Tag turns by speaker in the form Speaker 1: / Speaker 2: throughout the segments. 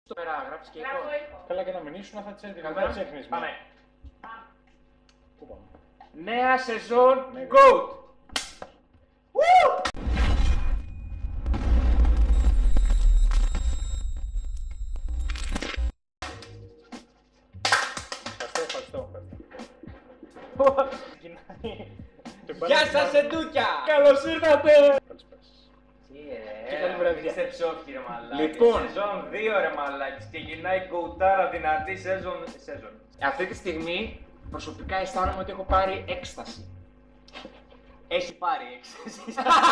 Speaker 1: Πέρα, γράφεις και εγώ.
Speaker 2: Καλά και να μην ήσουν, θα τις
Speaker 1: Καλά.
Speaker 2: έχνεις.
Speaker 1: Πάμε.
Speaker 2: Πού πάμε?
Speaker 1: Νέα σεζόν,
Speaker 2: Ναι.
Speaker 1: GOAT!
Speaker 2: Ευχαριστώ.
Speaker 1: Γεια σας εντούκια!
Speaker 2: Καλώς ήρθατε! Καλησπέρα σας.
Speaker 1: Τι καλή βραδιά. Είστε ψόφοι ρε μαλάκες.
Speaker 2: Λοιπόν.
Speaker 1: Σεζόν 2 ρε μαλάκες και γυρνάει γκοουτάρα δυνατή σεζόν. Αυτή τη στιγμή προσωπικά αισθάνομαι ότι έχω πάρει έκσταση. Έχει πάρει έκσταση.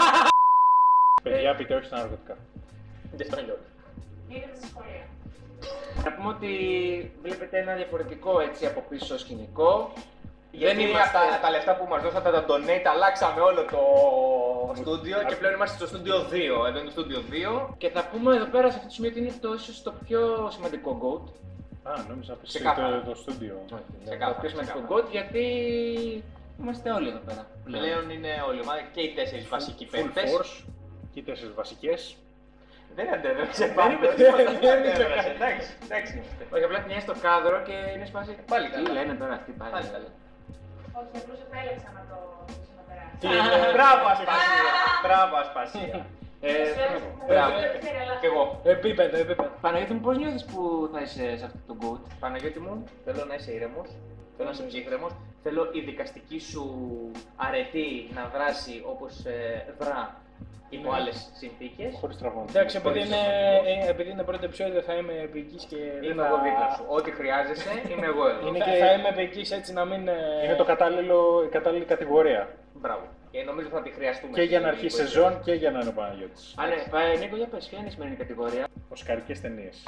Speaker 2: Παιδιά, πείτε όχι στα ναρκωτικά.
Speaker 1: Δεν σπανιόλ.
Speaker 3: Ήρθε στη σχολεία.
Speaker 1: Να πούμε ότι βλέπετε ένα διαφορετικό έτσι από πίσω σκηνικό.
Speaker 4: Δεν
Speaker 1: Γιατί
Speaker 4: είμαστε...
Speaker 1: τα λεφτά που μας δώσατε τα donate αλλάξαμε όλο το στούντιο και πλέον είμαστε στο στούντιο 2. Εδώ είναι το στούντιο 2. Και θα πούμε εδώ πέρα σε αυτό το σημείο ότι είναι ίσως το πιο σημαντικό GOAT.
Speaker 2: Α, νόμιζα πως
Speaker 1: Ξεκάθαρα.
Speaker 2: το στούντιο.
Speaker 1: Το πιο σημαντικό GOAT γιατί είμαστε όλοι εδώ πέρα.
Speaker 4: Πλέον είναι όλη η ομάδα και οι 4 βασικοί
Speaker 2: Full
Speaker 4: παίκτες.
Speaker 2: force και οι 4 βασικές.
Speaker 4: Δεν αντέδρασε
Speaker 1: Δεν
Speaker 4: πάντα.
Speaker 1: είπε
Speaker 4: Δεν αντέδρασε. Εντάξει είμαστε.
Speaker 1: Όχι, απλά την στο κάδρο και είναι σπάσει.
Speaker 4: Πάλι
Speaker 1: Τι
Speaker 4: καλά.
Speaker 1: λένε τώρα αυτοί πάλι.
Speaker 4: Πάλι καλά.
Speaker 3: Όχι, απλώς επέλεξα να το περάσει.
Speaker 2: Τι είναι?
Speaker 4: Μπράβο Ασπασία. Μπράβο Ασπασία.
Speaker 1: Μπράβο.
Speaker 4: Κι εγώ.
Speaker 2: Επίπεδο.
Speaker 1: Παναγιώτη μου, πώς νιώθεις που θα είσαι σε αυτό το GOAT?
Speaker 4: Παναγιώτη μου, θέλω να είσαι ήρεμος. Θέλω να είσαι ψύχρεμος. Θέλω η δικαστική σου αρετή να δράσει όπως δρά υπό άλλες συνθήκες.
Speaker 2: Χωρίς τραυματισμούς.
Speaker 5: Εντάξει, επειδή
Speaker 2: Χωρίς
Speaker 5: επειδή είναι πρώτο επεισόδιο θα είμαι επικής και δεν
Speaker 4: Είμαι
Speaker 5: θα...
Speaker 4: εγώ δίπλα σου. Ό,τι χρειάζεσαι, είμαι εγώ εδώ.
Speaker 2: Είναι
Speaker 5: Θα,
Speaker 2: και-
Speaker 5: θα είμαι επικής έτσι να μην...
Speaker 2: Είναι το η κατάλληλη κατηγορία.
Speaker 4: Μπράβο. Και νομίζω θα τη χρειαστούμε.
Speaker 2: Και για να
Speaker 4: στην
Speaker 2: αρχίσει
Speaker 4: υποεπίθεση.
Speaker 2: σεζόν και για να είναι ο Παναγιώτης.
Speaker 1: Α, ναι, Νίκο, για πες, ποια είναι η σημερινή κατηγορία?
Speaker 2: Οσκαρικές ταινίες.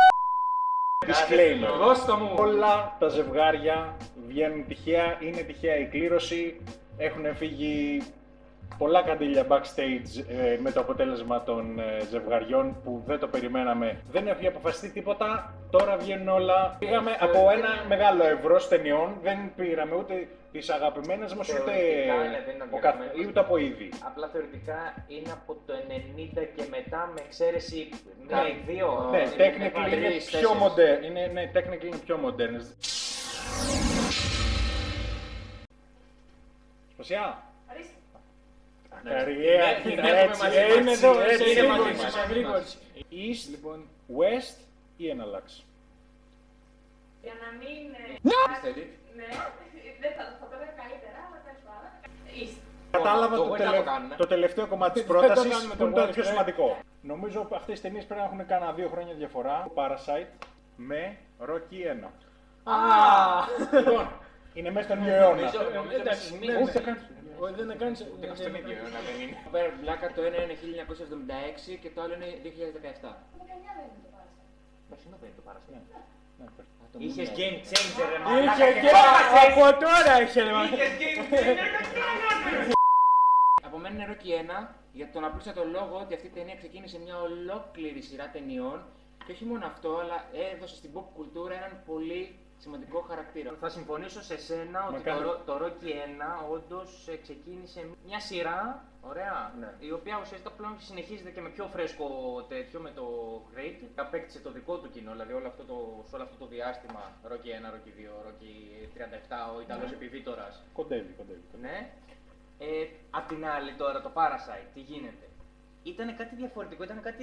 Speaker 4: Κάθε
Speaker 2: Disclaimer.
Speaker 4: σεζόν.
Speaker 1: Δώσ' το μου!
Speaker 2: Όλα τα ζευγάρια βγαίνουν τυχαία, είναι τυχαία η κλήρωση. Έχουν φύγει πολλά καντήλια backstage με το αποτέλεσμα των ζευγαριών που δεν το περιμέναμε. Δεν έχει αποφασιστεί τίποτα, τώρα βγαίνουν όλα. Πήγαμε από ένα μεγάλο ευρώ ταινιών, δεν πήραμε ούτε τις αγαπημένες μας ούτε,
Speaker 4: Θεωρητικά, ναι, δεν είναι αγαπημένες.
Speaker 2: ούτε από είδη.
Speaker 4: Απλά θεωρητικά είναι από το 90 και μετά με εξαίρεση
Speaker 1: Ναι,
Speaker 4: μία ή δύο.
Speaker 2: Ναι,
Speaker 1: είναι
Speaker 2: technically είναι
Speaker 1: τρεις,
Speaker 2: πιο
Speaker 1: τέσσερις.
Speaker 2: μοντέρν. Ναι, technically είναι πιο μοντέρνες. Σπασιά.
Speaker 3: Ορίστε.
Speaker 2: Καριέρα,
Speaker 1: Ναι,
Speaker 2: κοίτα,
Speaker 1: ναι, έχουμε
Speaker 2: έτσι,
Speaker 1: μαζί
Speaker 2: έτσι,
Speaker 1: μας.
Speaker 5: Είναι εδώ,
Speaker 2: έτσι,
Speaker 5: είναι
Speaker 2: έτσι,
Speaker 5: μαζί
Speaker 2: έτσι.
Speaker 5: μας. Εγρήγορση.
Speaker 2: East,
Speaker 5: Λοιπόν,
Speaker 2: West ή εναλλάξ.
Speaker 3: Για να μην.
Speaker 1: Είστε
Speaker 3: Ναι, δεν θα το έκανα καλύτερα, αλλά τέλος πάντων. Είστε.
Speaker 2: Κατάλαβα
Speaker 4: το
Speaker 2: το,
Speaker 4: West θα το κάνουμε.
Speaker 2: το τελευταίο κομμάτι της
Speaker 5: Δεν το
Speaker 2: πρότασης
Speaker 5: κάνουμε
Speaker 2: που
Speaker 5: το
Speaker 2: είναι το
Speaker 5: West,
Speaker 2: πιο σημαντικό. Νομίζω αυτές τις ταινίες πρέπει να έχουν κάνα 2 χρόνια διαφορά. Parasite με Rocky 1. Λοιπόν, είναι μέσα στον ίδιο αιώνα.
Speaker 4: Νομίζω
Speaker 5: εντάξει,
Speaker 4: ότι
Speaker 5: ναι,
Speaker 2: Ούτε
Speaker 5: ναι.
Speaker 2: καν.
Speaker 5: Όχι, δεν έκανε.
Speaker 4: Ούτε στον ίδιο αιώνα δεν είναι.
Speaker 1: Πέρα από την πλάκα, το ένα είναι 1976 και το άλλο είναι 2017.
Speaker 3: Το 19 δεν είναι το πάραστα.
Speaker 4: Μεσινό δεν είναι το Parasite.
Speaker 1: Είχες
Speaker 4: Είχες game changer, ρε
Speaker 5: Είχε
Speaker 4: μαλάκα,
Speaker 5: και
Speaker 4: και χάσες.
Speaker 5: από τώρα είχε ρε μαλάκα.
Speaker 4: Είχες game changer.
Speaker 1: Από μένα είναι Rocky 1 για τον απλούστατο λόγο ότι αυτή η ταινία ξεκίνησε μια ολόκληρη σειρά ταινιών και όχι μόνο αυτό, αλλά έδωσε στην pop κουλτούρα έναν πολύ σημαντικό χαρακτήρα. Θα συμφωνήσω σε σένα ότι
Speaker 2: Μακάρι.
Speaker 1: το Rocky 1 όντως ξεκίνησε μια σειρά, ωραία,
Speaker 4: Ναι.
Speaker 1: η οποία ουσιαστικά πλέον συνεχίζεται και με πιο φρέσκο τέτοιο, με το Great. Απέκτησε το δικό του κοινό, δηλαδή σε όλο αυτό το διάστημα, Rocky 1, Rocky 2, Rocky 37, ο Ιταλός επιβίτορας.
Speaker 2: Κοντεύει.
Speaker 1: Ναι. Απ' την άλλη τώρα το Parasite, τι γίνεται. Ήταν κάτι διαφορετικό, ήταν κάτι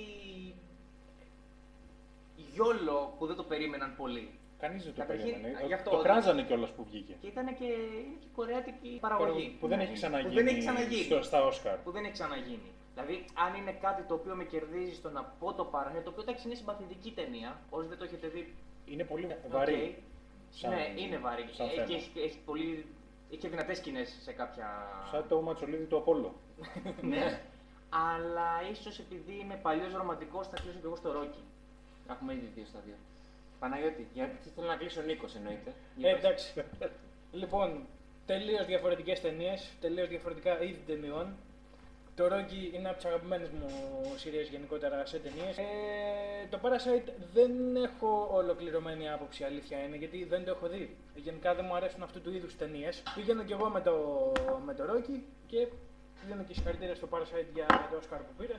Speaker 1: γιόλο που δεν το περίμεναν πολύ.
Speaker 2: Κανείς δεν το
Speaker 1: Καταρχήν,
Speaker 2: περίμενε.
Speaker 1: γι' αυτό,
Speaker 2: Το κράζανε κιόλας που βγήκε.
Speaker 1: Και είναι και κορεάτικη παραγωγή.
Speaker 2: Που δεν έχει
Speaker 1: Που δεν έχει
Speaker 2: ξαναγίνει
Speaker 1: ξαναγίνει.
Speaker 2: στα Όσκαρ.
Speaker 1: Που δεν έχει ξαναγίνει. Δηλαδή, αν είναι κάτι το οποίο με κερδίζει στο να πω το Parasite, το οποίο εντάξει είναι συμπαθητική ταινία, όσοι δεν το έχετε δει.
Speaker 2: Είναι πολύ
Speaker 1: οκ.
Speaker 2: βαρύ. σαν-
Speaker 1: Ναι, είναι βαρύ.
Speaker 2: σαν θέμα.
Speaker 1: Έχει δυνατές σκηνές σε κάποια.
Speaker 2: Σαν το ματσολίδι του Απόλλω.
Speaker 1: Ναι. Αλλά ίσως επειδή είμαι παλιός ρομαντικός θα κλείσω και εγώ στο Rocky. Έχουμε ήδη 2 στα 2. Παναγιώτη, γιατί θέλω να κλείσω ο Νίκος εννοείται.
Speaker 5: Εντάξει. Λοιπόν, τελείως διαφορετικές ταινίες, τελείως διαφορετικά είδη ταινιών. Το Rocky είναι από τις αγαπημένες μου σειρές γενικότερα σε ταινίες. Το Parasite δεν έχω ολοκληρωμένη άποψη, αλήθεια είναι, γιατί δεν το έχω δει. Γενικά δεν μου αρέσουν αυτού του είδους ταινίες. Πήγαινα κι εγώ με το Rocky και δίνω και συγχαρητήρια στο Parasite για το Oscar που πήρε.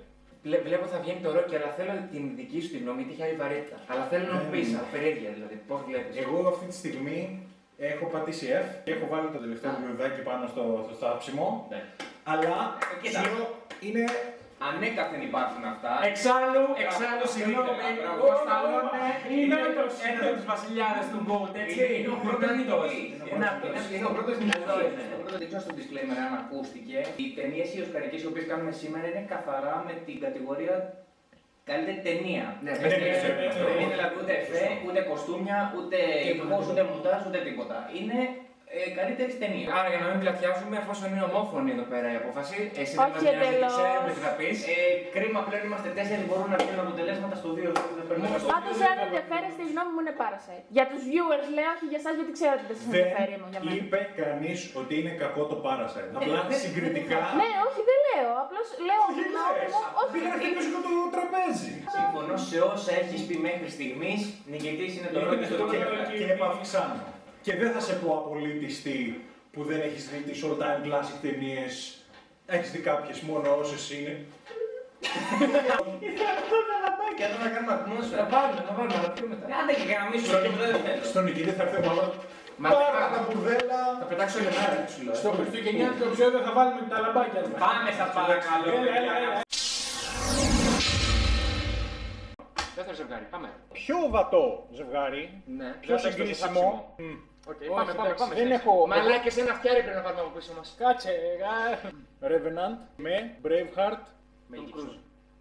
Speaker 1: Βλέπω θα βγαίνει το Rocky, αλλά θέλω την δική σου τη γνώμη, γιατί έχει άλλη βαρύτητα. Αλλά θέλω να μου πεις, περιέργεια δηλαδή, πώς βλέπεις.
Speaker 2: Εγώ αυτή τη στιγμή έχω πατήσει F και έχω βάλει το τελευταίο μου βιβλιάκι πάνω στο στάψιμο.
Speaker 1: Ναι.
Speaker 2: Αλλά
Speaker 4: Κοίτα.
Speaker 2: είναι.
Speaker 4: Ανέκαθεν υπάρχουν αυτά.
Speaker 1: Εξάλλου, συγγνώμη,
Speaker 4: Μπράβο,
Speaker 1: ο Σταλόνε είναι ένας από τους βασιλιάδες του GOAT, έτσι.
Speaker 4: Είναι ο πρώτος νικητής.
Speaker 1: Ενάπτος.
Speaker 4: Είναι ο πρώτος νικητής.
Speaker 1: είναι.
Speaker 4: Δεν ξέρω στο disclaimer αν ακούστηκε. Οι ταινίες οι οσκαρικές οι οποίες κάνουμε σήμερα είναι καθαρά με την κατηγορία καλύτερη ταινία.
Speaker 1: Ναι,
Speaker 4: Δεν
Speaker 1: ναι.
Speaker 4: είναι δηλαδή ούτε εφέ, ούτε κοστούμια, ούτε ηχός, ούτε μοντάζ, ούτε τίποτα. Είναι καλύτερη ταινία.
Speaker 1: Άρα για να μην πλατιάσουμε, εφόσον είναι ομόφωνη εδώ πέρα η απόφαση, εσύ δεν
Speaker 3: Όχι
Speaker 1: μας νοιάζει,
Speaker 3: εντελώς.
Speaker 1: ξέρουμε τι θα πεις.
Speaker 4: Κρίμα πλέον είμαστε 4, μπορούν να βγουν αποτελέσματα στο 2.
Speaker 3: Πάντως, αν ενδιαφέρεστε, η γνώμη μου είναι Parasite. Για τους viewers λέω και για εσάς, γιατί ξέρω ότι δεν σας
Speaker 2: Δεν
Speaker 3: ενδιαφέρει για μένα.
Speaker 2: είπε κανείς ότι είναι κακό το Parasite. Απλά συγκριτικά.
Speaker 3: Ναι, όχι, δεν λέω. Απλώς λέω τη γνώμη μου. Όχι,
Speaker 2: Πήγα να χτυπήσω και το τραπέζι.
Speaker 4: Συμφωνώ σε όσα έχει πει μέχρι στιγμή. Νικητής είναι το Rocky στο
Speaker 2: Και επαυξάνω. Και δεν θα σε πω απολύτως τι που δεν έχεις δει τις all time classic ταινίες. Έχεις δει κάποιες μόνο όσες είναι.
Speaker 4: Και εδώ να κάνουμε ατμόσφαιρα.
Speaker 1: Θα βάλουμε, να πιούμε μετά.
Speaker 4: Άντε και γραμμίσου και μετά δεν θέλω.
Speaker 2: Στον νικητή θα έρθει ο μάλλον.
Speaker 1: Μα
Speaker 2: Πάρα τα μπουρδέλα.
Speaker 1: θα πετάξω λεπτά, σου λέω.
Speaker 5: Στο χριστουγεννιάτικο επεισόδιο θα βάλουμε τα λαμπάκια μας.
Speaker 4: Πάμε σας παρακαλώ.
Speaker 5: Έλα.
Speaker 1: Δεύτερο ζευγάρι, πάμε.
Speaker 2: Πιο βατό ζευγάρι.
Speaker 1: Ναι.
Speaker 2: Πιο
Speaker 1: Δεν θα παίξω στο
Speaker 2: συγκρίσιμο.
Speaker 1: ψάξιμο. Οκ,
Speaker 5: Όχι,
Speaker 1: πάμε.
Speaker 5: εντάξει,
Speaker 2: Δεν έχω.
Speaker 1: Μαλάκες, ένα φτιάρι πρέπει να βάλουμε από πίσω μας.
Speaker 5: Κάτσε,
Speaker 2: Revenant με Braveheart.
Speaker 1: Mel Gibson.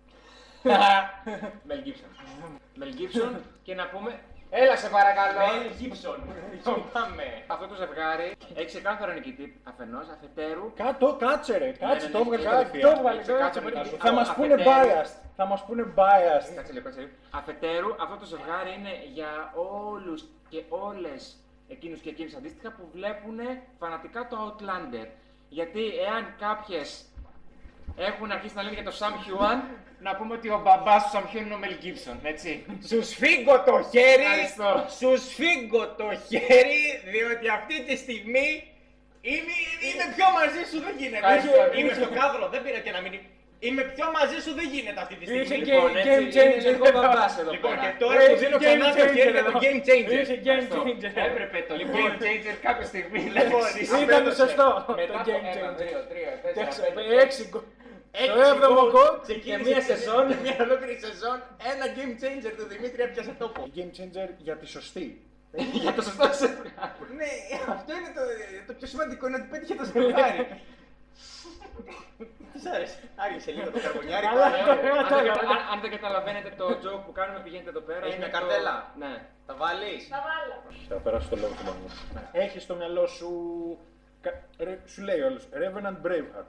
Speaker 1: Mel Gibson. Mel Gibson και να πούμε. Έλα σε παρακαλώ.
Speaker 4: Mel Gibson.
Speaker 1: Πάμε. Αυτό το ζευγάρι έχει ξεκάθαρο νικητή αφενός, αφετέρου.
Speaker 2: Κάτσε ρε, κάτσε,
Speaker 1: Ναι,
Speaker 2: το
Speaker 1: ναι,
Speaker 2: έβγαλε
Speaker 1: ναι,
Speaker 2: κατευθείαν.
Speaker 5: το έβγαλε,
Speaker 1: Έχει
Speaker 5: το
Speaker 1: ξεκάθαρο
Speaker 5: έβγαλε.
Speaker 1: νικητή.
Speaker 2: Θα μας πούνε
Speaker 1: Αφετέρου-
Speaker 2: biased. Θα μας πούνε biased.
Speaker 1: Κάτσε λίγο, κάτσε λίγο. Αφετέρου, αυτό το ζευγάρι είναι για όλους και όλες εκείνους και εκείνες αντίστοιχα που βλέπουν φανατικά το Outlander. Γιατί εάν κάποιες έχουν αρχίσει να λένε για το Sam Heughan, να πούμε ότι ο μπαμπάς του Sam Heughan είναι ο Mel Gibson, έτσι.
Speaker 6: Σου σφίγγω το χέρι,
Speaker 1: Ευχαριστώ.
Speaker 6: σου σφίγγω το χέρι, διότι αυτή τη στιγμή είμαι πιο μαζί σου δεν γίνεται.
Speaker 1: Ευχαριστώ.
Speaker 6: Είμαι στο κάδρο, δεν πήρα και να μην. Είμαι πιο μαζί σου δεν γίνεται αυτή τη στιγμή.
Speaker 5: Είσαι
Speaker 6: Λοιπόν,
Speaker 5: game
Speaker 1: Έτσι,
Speaker 5: changer.
Speaker 1: είναι λίγο μπαμπάς εδώ
Speaker 6: Λοιπόν,
Speaker 1: πέρα.
Speaker 6: και τώρα σου δίνω
Speaker 5: Game
Speaker 6: ξανά το χέρι
Speaker 5: changer
Speaker 6: για το
Speaker 5: εδώ.
Speaker 6: game changer.
Speaker 5: Είσαι game
Speaker 1: Αυτό.
Speaker 5: changer.
Speaker 1: Έπρεπε το game changer κάποια στιγμή.
Speaker 6: Λοιπόν,
Speaker 1: λέξεις.
Speaker 5: Ήταν σωστό
Speaker 1: Μετά
Speaker 5: το
Speaker 1: από
Speaker 5: game
Speaker 1: 1,
Speaker 5: changer.
Speaker 1: 2, 3, 4,
Speaker 5: Τέσσερα,
Speaker 1: 5,
Speaker 5: 6 γκολ. Το 7ο γκολ.
Speaker 6: και
Speaker 1: μία σεζόν.
Speaker 6: μια ολόκληρη σεζόν, ένα game changer του Δημήτρη έπιασε τόπο.
Speaker 2: Game changer για τη σωστή.
Speaker 1: Για το σωστό ζευγάρι.
Speaker 6: Ναι, αυτό είναι το πιο σημαντικό, είναι ότι πέτυχε το ζευγάρι. Τι σ' άρεσε, άργησε λίγο το καρβονιάρι.
Speaker 5: Καλά.
Speaker 1: Αν δεν καταλαβαίνετε το joke που κάνουμε, πηγαίνετε εδώ πέρα.
Speaker 6: Έχει
Speaker 1: Είναι
Speaker 6: μια
Speaker 1: το-
Speaker 6: καρτέλα.
Speaker 1: Ναι.
Speaker 6: Θα βάλεις.
Speaker 3: Θα βάλω.
Speaker 2: Θα περάσω το λόγο του Μαγνού. Έχεις στο μυαλό σου. Σου λέει όλος. Revenant Braveheart.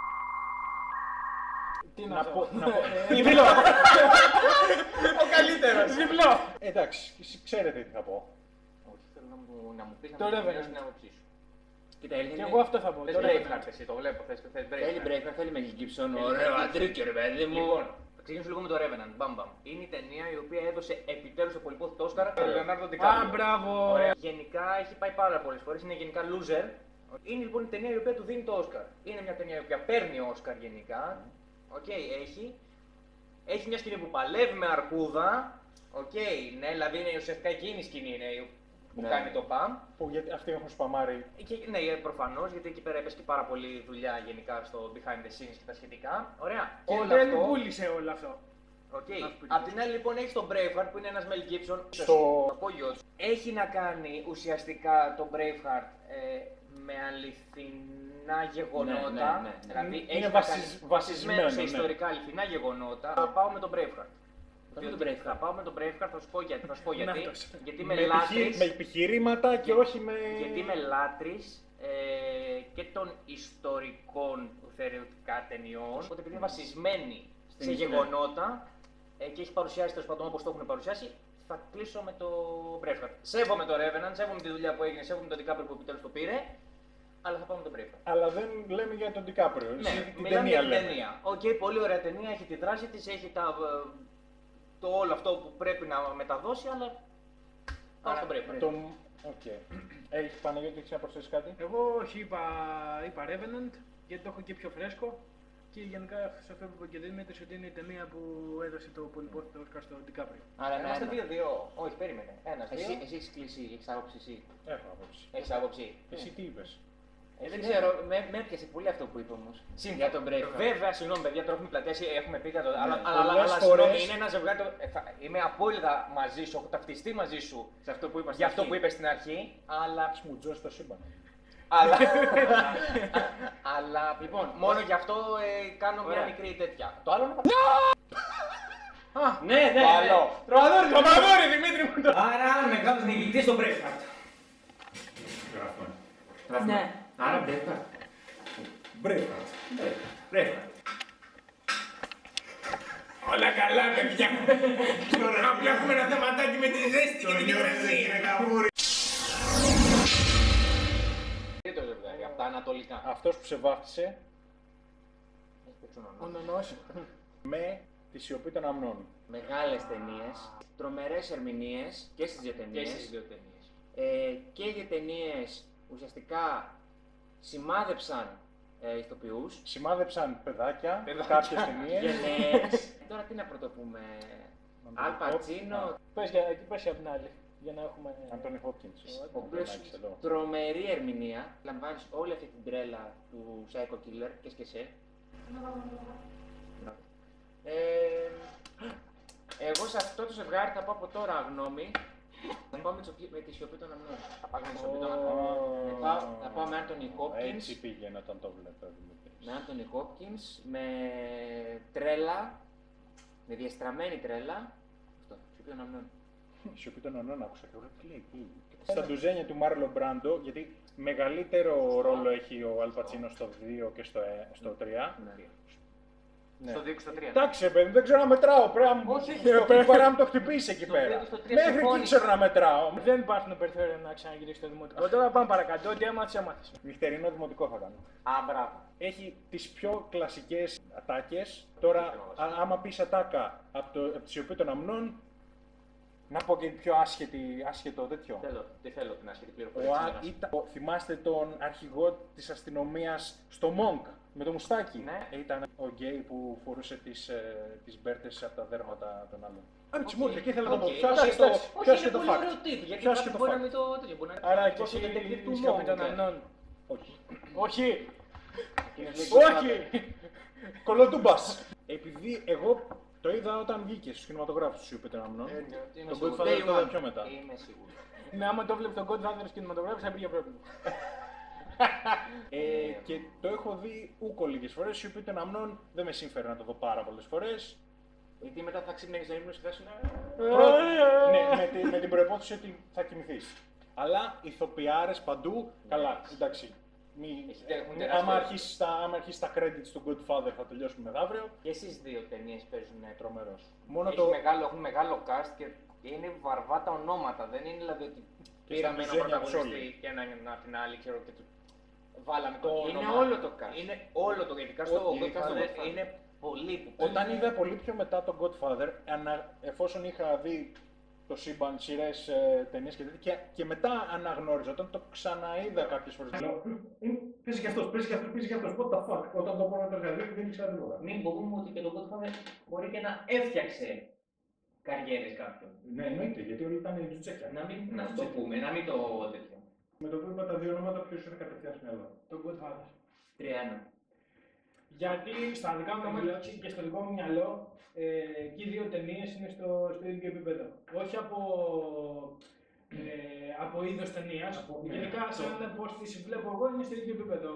Speaker 5: Τι να
Speaker 2: Να
Speaker 5: πω.
Speaker 2: πω.
Speaker 5: Διπλό.
Speaker 6: Ο καλύτερος.
Speaker 5: Διπλό.
Speaker 2: Εντάξει, ξέρετε τι θα πω.
Speaker 4: Όχι, θέλω να μου πεις
Speaker 5: Το
Speaker 4: να μου
Speaker 5: Revenant.
Speaker 4: πεις την άποψή σου.
Speaker 1: Κοίτα, η αλήθεια
Speaker 5: Και
Speaker 1: είναι-
Speaker 5: εγώ αυτό θα πω.
Speaker 4: Θες
Speaker 5: Το
Speaker 4: Braveheart εσύ, το βλέπω, θες
Speaker 1: Θέλει
Speaker 4: Braveheart.
Speaker 1: Braveheart, θέλει Mel Gibson. Ωραίο αντρίκιο ρε παιδί μου.
Speaker 4: Λοιπόν, θα ξεκινήσω λίγο με το Revenant. Μπαμ, μπαμ. Είναι η ταινία η οποία έδωσε επιτέλους το πολυπόθητο Όσκαρ στον Leonardo
Speaker 5: Α,
Speaker 4: DiCaprio.
Speaker 5: μπράβο.
Speaker 4: Ωραία. Γενικά έχει πάει πάρα πολλές φορές, είναι γενικά loser. Είναι λοιπόν η ταινία η οποία του δίνει το Όσκαρ. Είναι μια ταινία η οποία παίρνει Όσκαρ γενικά. Οκ, έχει μια σκηνή που παλεύει με αρκούδα. Οκ, ναι, δηλαδή είναι ουσιαστικά εκείνη η σκηνή είναι που
Speaker 1: Ναι.
Speaker 4: κάνει το παμ.
Speaker 2: Που γιατί αυτοί έχουν σπαμάρει.
Speaker 4: Και, ναι, προφανώς, γιατί εκεί πέρα έπαιζε και πάρα πολλή δουλειά γενικά στο behind the scenes και τα σχετικά. Ωραία.
Speaker 5: Και
Speaker 4: Όλο
Speaker 5: δεν
Speaker 4: αυτό.
Speaker 5: πούλησε όλο αυτό.
Speaker 4: Οκ. Απ' την άλλη λοιπόν έχει τον Braveheart που είναι ένας Mel Gibson
Speaker 2: Στο-
Speaker 4: απόγειο του. Έχει να κάνει ουσιαστικά τον Braveheart με αληθινά γεγονότα.
Speaker 1: ναι.
Speaker 4: Δηλαδή
Speaker 2: Είναι
Speaker 4: έχει να
Speaker 2: βασισμένο,
Speaker 4: κάνει σε
Speaker 2: ναι.
Speaker 4: ιστορικά αληθινά γεγονότα. Θα πάω με τον Braveheart.
Speaker 1: Ποιο τον
Speaker 4: Θα
Speaker 1: Braveheart?
Speaker 4: πάω με τον Braveheart, θα σου πω γιατί.
Speaker 5: Νάτος.
Speaker 4: Γιατί
Speaker 2: Με
Speaker 4: με λάτρης.
Speaker 2: με επιχειρήματα και όχι με.
Speaker 4: Γιατί είμαι λάτρης και των ιστορικών θεωρητικά ταινιών. Οπότε επειδή είναι βασισμένη σε
Speaker 1: ιστορία.
Speaker 4: γεγονότα και έχει παρουσιάσει τέλος πάντων όπως το έχουν παρουσιάσει, θα κλείσω με το Braveheart. Σέβομαι το Revenant, σέβομαι τη δουλειά που έγινε, σέβομαι τον DiCaprio που επιτέλους το πήρε, αλλά θα πάμε με τον Braveheart.
Speaker 2: Αλλά δεν λέμε για τον Ντικάπριο.
Speaker 4: Ναι,
Speaker 2: την
Speaker 4: μιλάμε για
Speaker 2: ταινία
Speaker 4: την
Speaker 2: λέμε.
Speaker 4: ταινία. Οκ, πολύ ωραία ταινία, έχει τη δράση της, έχει το όλο αυτό που πρέπει να μεταδώσει, αλλά πάω στον Braveheart.
Speaker 2: Οκ. Έχει Παναγιώτη, έχεις να προσθέσεις κάτι.
Speaker 5: Εγώ όχι είπα Revenant, γιατί το έχω και πιο φρέσκο. Και γενικά σε αυτό που είπε και Δημήτρης, ότι είναι η ταινία που έδωσε το πολυπόθητο Όσκαρ στο Ντικάπριο.
Speaker 1: Άρα
Speaker 4: Είμαστε
Speaker 1: ένα.
Speaker 4: 2-2. Όχι, περίμενε. Ένας,
Speaker 1: Εσύ
Speaker 4: δύο.
Speaker 1: έχεις κλείσει, έχεις άποψη εσύ.
Speaker 2: Έχω άποψη.
Speaker 4: Έχεις άποψη.
Speaker 2: Εσύ τι είπες?
Speaker 1: Δεν ξέρω, με έπιασε πολύ αυτό που είπε όμως. Για τον Braveheart.
Speaker 4: Βέβαια, συγγνώμη παιδιά, το έχουμε πλατιάσει, έχουμε πει για το. Αλλά
Speaker 2: πολλές
Speaker 4: συγγνώμη,
Speaker 2: φορές-
Speaker 4: είναι ένα ζευγάρι. Είμαι απόλυτα μαζί σου, έχω ταυτιστεί μαζί σου
Speaker 1: Σε αυτό που είπα
Speaker 4: για αυτό που είπες στην αρχή, αλλά.
Speaker 2: Σμουτζό στο σύμπαν.
Speaker 4: Αλλά
Speaker 1: Λοιπόν,
Speaker 4: μόνο γι' αυτό κάνω μια
Speaker 1: Ωραία.
Speaker 4: μικρή τέτοια. Το άλλο είναι.
Speaker 1: Ναι, ναι.
Speaker 4: Καλό.
Speaker 1: Τρομαδόρι, τρομαδόρι, Δημήτρη μου.
Speaker 6: Άρα, μεγάλος νικητής στο Braveheart.
Speaker 3: Ναι.
Speaker 1: Άρα Braveheart.
Speaker 6: Braveheart. Όλα καλά, παιδιά. Απλά έχουμε ένα θεματάκι με τη ζέστη και την υγρασία.
Speaker 4: Τρίτο ζευγάρι, από τα ανατολικά.
Speaker 2: Αυτός που σε βάφτισε
Speaker 5: Ο Νονός.
Speaker 2: με τη σιωπή των αμνών.
Speaker 1: Μεγάλες ταινίες, τρομερές ερμηνείες και στις δύο
Speaker 4: Και
Speaker 1: ταινίες.
Speaker 4: στις δύο ταινίες.
Speaker 1: Και οι δύο ταινίες ουσιαστικά σημάδεψαν ηθοποιούς.
Speaker 2: Σημάδεψαν παιδάκια,
Speaker 4: Παιδάκια.
Speaker 2: κάποιες ταινίες.
Speaker 1: Γενναίες. Τώρα τι να πρωτοπούμε. Αλ
Speaker 2: Α.
Speaker 1: Πατσίνο,
Speaker 5: Πες για την άλλη, για να έχουμε...
Speaker 2: Αντώνι Χόπκινς.
Speaker 1: ο οποίος τρομερή ερμηνεία. Λαμβάνεις όλη αυτή την τρέλα του Psycho Killer και σκεσέ. Εγώ σε αυτό το ζευγάρι θα πω από τώρα γνώμη. Θα πάω με τη σιωπή των αμνών.
Speaker 4: Θα πάμε με τη σιωπή των αμνών.
Speaker 1: Θα πάω με Άντονι Χόπκινς.
Speaker 2: Έτσι πήγαινε όταν το βλέπω.
Speaker 1: Με Άντονι Χόπκινς, με τρέλα, με διαστραμμένη τρέλα. Αυτό, σιωπή των αμνών.
Speaker 2: Σιωπή των αμνών άκουσα και εγώ τι λέει εκεί. Στα ντουζένια του Μάρλο Μπράντο, γιατί μεγαλύτερο ρόλο έχει ο Αλ Πατσίνο στο 2 και στο 3. Ναι.
Speaker 4: Στο 2 και στο 3.
Speaker 2: Εντάξει, παιδί, δεν ξέρω να μετράω. Πρέπει να μου το χτυπήσει εκεί
Speaker 4: Στο
Speaker 2: πέρα.
Speaker 4: δύο και στο τρία
Speaker 2: Μέχρι εκεί
Speaker 4: συμφώνησα.
Speaker 2: ξέρω να μετράω.
Speaker 5: Δεν υπάρχουν περιθώρια να ξαναγυρίσει το δημοτικό. Τώρα πάμε παρακάτω. Ό,τι έμαθες, έμαθες.
Speaker 2: Νυχτερινό δημοτικό θα κάνω.
Speaker 4: Α, μπράβο.
Speaker 2: Έχει τις πιο κλασικές ατάκες. Τώρα, άμα πεις ατάκα από τη σιωπή των αμνών, να πω και πιο άσχετο τέτοιο.
Speaker 4: Δεν θέλω την άσχετη
Speaker 2: Ο
Speaker 4: πληροφορία.
Speaker 2: θυμάστε τον αρχηγό της αστυνομίας στο Monk με το μουστάκι.
Speaker 4: Ναι.
Speaker 2: Ήταν ο γκέι που φορούσε τις μπέρτες από τα δέρματα των άλλων. Άρα τσιμούτια και ήθελα να το πω. Ποιο άσχετο
Speaker 4: πολύ
Speaker 2: fact.
Speaker 4: ωραίο τύπο, γιατί
Speaker 2: Ποιο
Speaker 4: κάποιοι
Speaker 2: άσχετο
Speaker 4: μπορεί να
Speaker 2: fact.
Speaker 4: μην το τέτοιο. Μπορεί να
Speaker 5: Άρα
Speaker 4: το
Speaker 5: και εσύ
Speaker 4: detective του
Speaker 5: η σιωπή των
Speaker 4: Monk,
Speaker 5: αμνών.
Speaker 2: Όχι.
Speaker 5: Όχι!
Speaker 2: Όχι! Κολοτούμπας! Επειδή εγώ το είδα όταν βγήκε στους κινηματογράφους του σιωπή των αμνών. Τον Godfather το είδα πιο μετά.
Speaker 4: Είμαι σίγουρος.
Speaker 5: Ναι, άμα το βλέπει τον Godfather στο κινηματογράφο, θα υπήρχε πρόβλημα.
Speaker 2: Και το έχω δει ούκο λίγες φορές. Σιωπή των αμνών δεν με σύμφερε να το δω πάρα πολλές φορές.
Speaker 1: Γιατί μετά θα ξύπναγες στον ύπνο σου και θα σου
Speaker 2: Ναι, με την προϋπόθεση ότι θα κοιμηθείς. Αλλά ηθοποιάρες παντού, καλά, εντάξει.
Speaker 4: Έχουν τεράστιο-
Speaker 2: Άμα αρχίσεις τα credits του Godfather θα τελειώσουμε μεθαύριο.
Speaker 4: Και εσείς δύο ταινίες παίζουν
Speaker 2: Τρομερός. Μόνο
Speaker 4: έχουν μεγάλο cast και είναι βαρβάτα ονόματα. Δεν είναι δηλαδή ότι
Speaker 2: Και
Speaker 4: πήραμε
Speaker 2: στα
Speaker 4: ένα
Speaker 2: ντουζένια
Speaker 4: πρωταγωνιστή
Speaker 2: ψώνια.
Speaker 4: και έναν απ' την άλλη, ξέρω, και του βάλαμε το
Speaker 1: Είναι
Speaker 4: όνομα.
Speaker 1: όλο το cast.
Speaker 4: Είναι όλο το, ειδικά στο
Speaker 1: Ειδικά στο
Speaker 4: Godfather,
Speaker 1: Godfather.
Speaker 4: είναι πολύ που
Speaker 2: Όταν είδα πολύ πιο μετά τον Godfather, εφόσον είχα δει το σύμπαν, σειρές, ταινίες και τέτοια, και μετά αναγνώριζα, όταν το ξαναείδα κάποιες φορές. Παίζει και αυτός, what the fuck. Όταν το πρώτο δεν ήξερα τίποτα.
Speaker 4: Μην πούμε ότι και το Godfather μπορεί και να έφτιαξε καριέρες κάποιων.
Speaker 2: Ναι, εννοείται, γιατί όλοι ήταν τζουτσέκια.
Speaker 4: Να το πούμε, να μην το τέτοιο.
Speaker 2: Με το που είπα τα δύο ονόματα, ποιος είναι κατευθείαν στο μυαλό.
Speaker 5: Το Godfather.
Speaker 1: 3-1.
Speaker 5: Γιατί στα δικά μου μάτια και στο δικό μου μυαλό και οι δύο ταινίες είναι στο ίδιο επίπεδο. Όχι από είδος ταινίας,
Speaker 2: Ναι,
Speaker 5: γενικά σαν πώς τις βλέπω εγώ είναι στο ίδιο επίπεδο.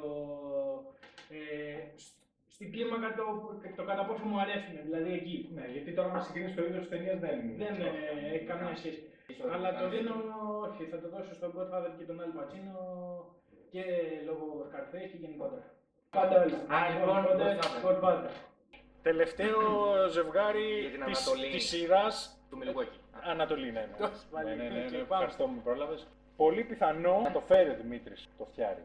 Speaker 5: Στην κλίμακα το κατά πόσο μου αρέσουν, δηλαδή εκεί.
Speaker 2: Ναι, γιατί τώρα να συγκρίνεις το είδος της ταινίας δεν
Speaker 5: Δεν έχει καμία σχέση. Αλλά το δίνω, όχι, θα το δώσω στον Godfather και τον Al Pacino και λόγω Scarface και γενικότερα. Πάντα όλοι.
Speaker 1: λοιπόν,
Speaker 5: Godfather.
Speaker 2: Τελευταίο ζευγάρι
Speaker 4: Για την Ανατολή.
Speaker 2: της σειράς.
Speaker 4: Του Milwaukee.
Speaker 2: Ανατολή, ναι.
Speaker 5: Τόσο πάλι.
Speaker 2: Ναι,
Speaker 5: Και πάμε.
Speaker 2: ευχαριστώ που με πρόλαβες. Πολύ πιθανό να το φέρει ο Δημήτρης το φτιάρι.